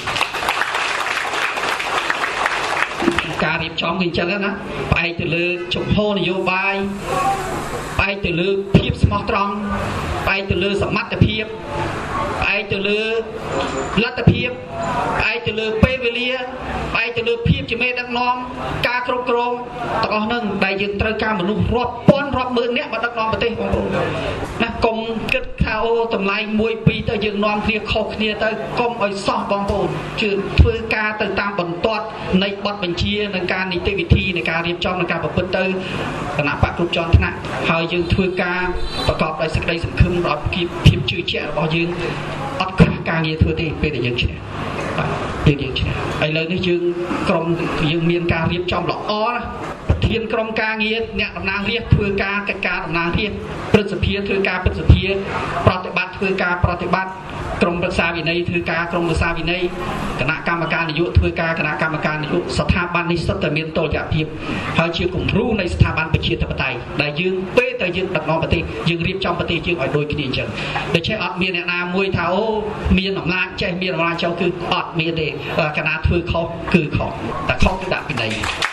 ការរៀបចំគឺអញ្ចឹងណាផ្អែកទៅលើជំហរនយោបាយផ្អែកទៅលើភាពស្មោះត្រង់ផ្អែកទៅលើសមត្ថភាពផ្អែកទៅលើលទ្ធភាពផ្អែកទៅលើពេលវេលាផ្អែកទៅលើភាពជាមេដឹកនាំការគ្រប់គ្រងទាំងអស់ហ្នឹងដែលយើងត្រូវការមនុស្សរាប់ពាន់រាប់ម៉ឺននាក់មកដឹកនាំប្រទេសបងប្អូនណាកុំគិតថាអូតម្លៃមួយពីរទៅយើងនាំគ្នាខុសគ្នាទៅកុំឲ្យសោះបងប្អូនជឿធ្វើការទៅតាមបន្ទាត់នៃបទបញ្ជានិងការនីតិវិធីនៃការរៀបចំនិងការប្រព្រឹត្តទៅគណៈបកគ្រប់ជាន់ថ្នាក់ហើយយើងធ្វើការប្រកបដោយសេចក្តីសង្ឃឹមដល់ភាពជឿជាក់របស់យើងអត់ខ្វះការងារធ្វើទេពេលដែលយើងឈ្នះបាទពេលយើងឈ្នះឥឡូវនេះយើងក្រុមយើងមានការរៀបចំល្អណាប្រធានក្រុមការងារអ្នកតំណាងរាស្ត្រធ្វើការកិច្ចការតំណាងរាស្ត្រព្រឹទ្ធសភាធ្វើការព្រឹទ្ធសភាប្រតិបត្តិធ្វើការប្រតិបត្តិក្រុមប្រឹក្សាវិន័យធ្វើការក្រុមប្រឹក្សាវិន័យគណៈកម្មការនយោបាយធ្វើការគណៈកម្មការនយោបាយស្ថាប័ននេះសុទ្ធតែមានតុល្យភាពហើយជាគំរូនៃស្ថាប័នប្រជាធិបតេយ្យដែលយើងពេលតែយើងដឹកនាំប្រទេសយើងរៀបចំប្រទេសយើងឲ្យដូចគ្នាអញ្ចឹងដូច្នេះអត់មានអ្នកណាមួយថាអូមានអំណាចចេះមានអំណាចចង់គឺអត់មានទេគណៈធ្វើខុសគឺខុសតែខុសគឺដាក់ពិន័យ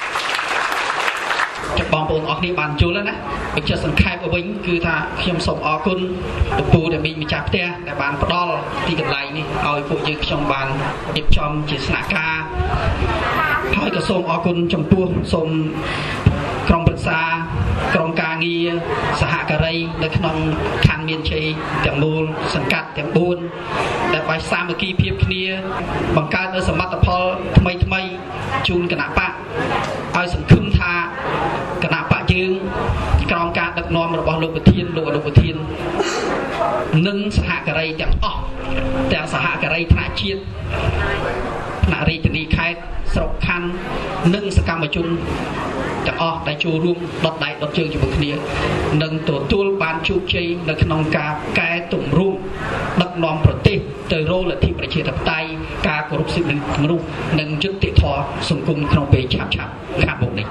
ចាំបងប្អូនអរគ្នាបានជួលណាបញ្ជាក់សង្ខេបវិញគឺថាខ្ញុំសូមអរគុណលោកពូដែលមានម្ចាស់ផ្ទះដែលបានផ្ដល់ទីកន្លែងនេះឲ្យពួកយើងខ្ញុំបានរៀបចំជាស្នាក់ការហើយក៏សូមអរគុណចំពោះសូមក្រុមប្រឹក្សាក្រុមការងារសហការីនៅក្នុងខណ្ឌមានជ័យទាំងមូលសង្កាត់ទាំងបួនដែលបានសាមគ្គីភាពគ្នាបង្កើតនូវសមិទ្ធផលថ្មីថ្មីជូនគណៈបកឲ្យសង្ឃឹមថាគណៈបកយើងក្រោមការដឹកនាំរបស់លោកប្រធានលោកអនុប្រធាននិងសហការីទាំងអស់ទាំងសហការីថ្នាក់ជាតិថ្នាក់រាជធានីខេត្តស្រុកខណ្ឌនិងសកម្មជនទាំងអស់ដែលចូលរួមដុតដៃដុតជើងជាមួយគ្នានឹងទទួលបានជោគជ័យនៅក្នុងការកែតម្រង់ដឹកនាំប្រទេសទៅរកលទ្ធិប្រជាធិបតេយ្យការគោរពសិទ្ធិមនុស្សនិងយុត្តិធម៌សង្គមក្នុងពេលឆាប់ឆាប់ខាងមុខនេះ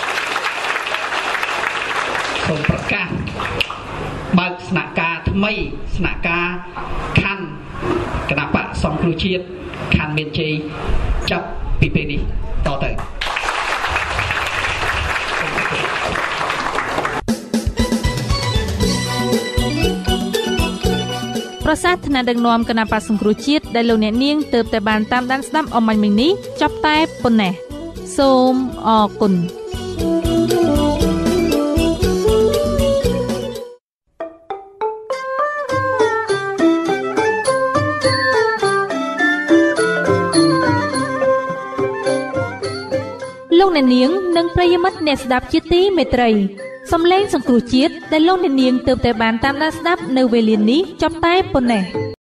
សូមប្រកាសបើកស្នាក់ការថ្មីស្នាក់ការខណ្ឌគណៈបកសង្គ្រោះជាតិខណ្ឌមានជ័យចាប់ពីពេលនេះតទៅប្រសាសន៍ថ្នាក់ដឹកនាំគណៈបក្សសង្គ្រោះជាតិដែលលោកអ្នកនាងទើបតែបានតាមដានស្ដាប់អមញ្ញមិញនេះចប់តែប៉ុណ្ណេះសូមអរគុណលោកអ្នកនាងនិងប្រិយមិត្តអ្នកស្ដាប់ជាទីមេត្រីសំឡេងសង្គ្រោះជាតិដែលលោកអ្នកនាងទើបតែបានតាមដានស្ដាប់នៅវេលានេះចប់តែប៉ុណ្ណេះ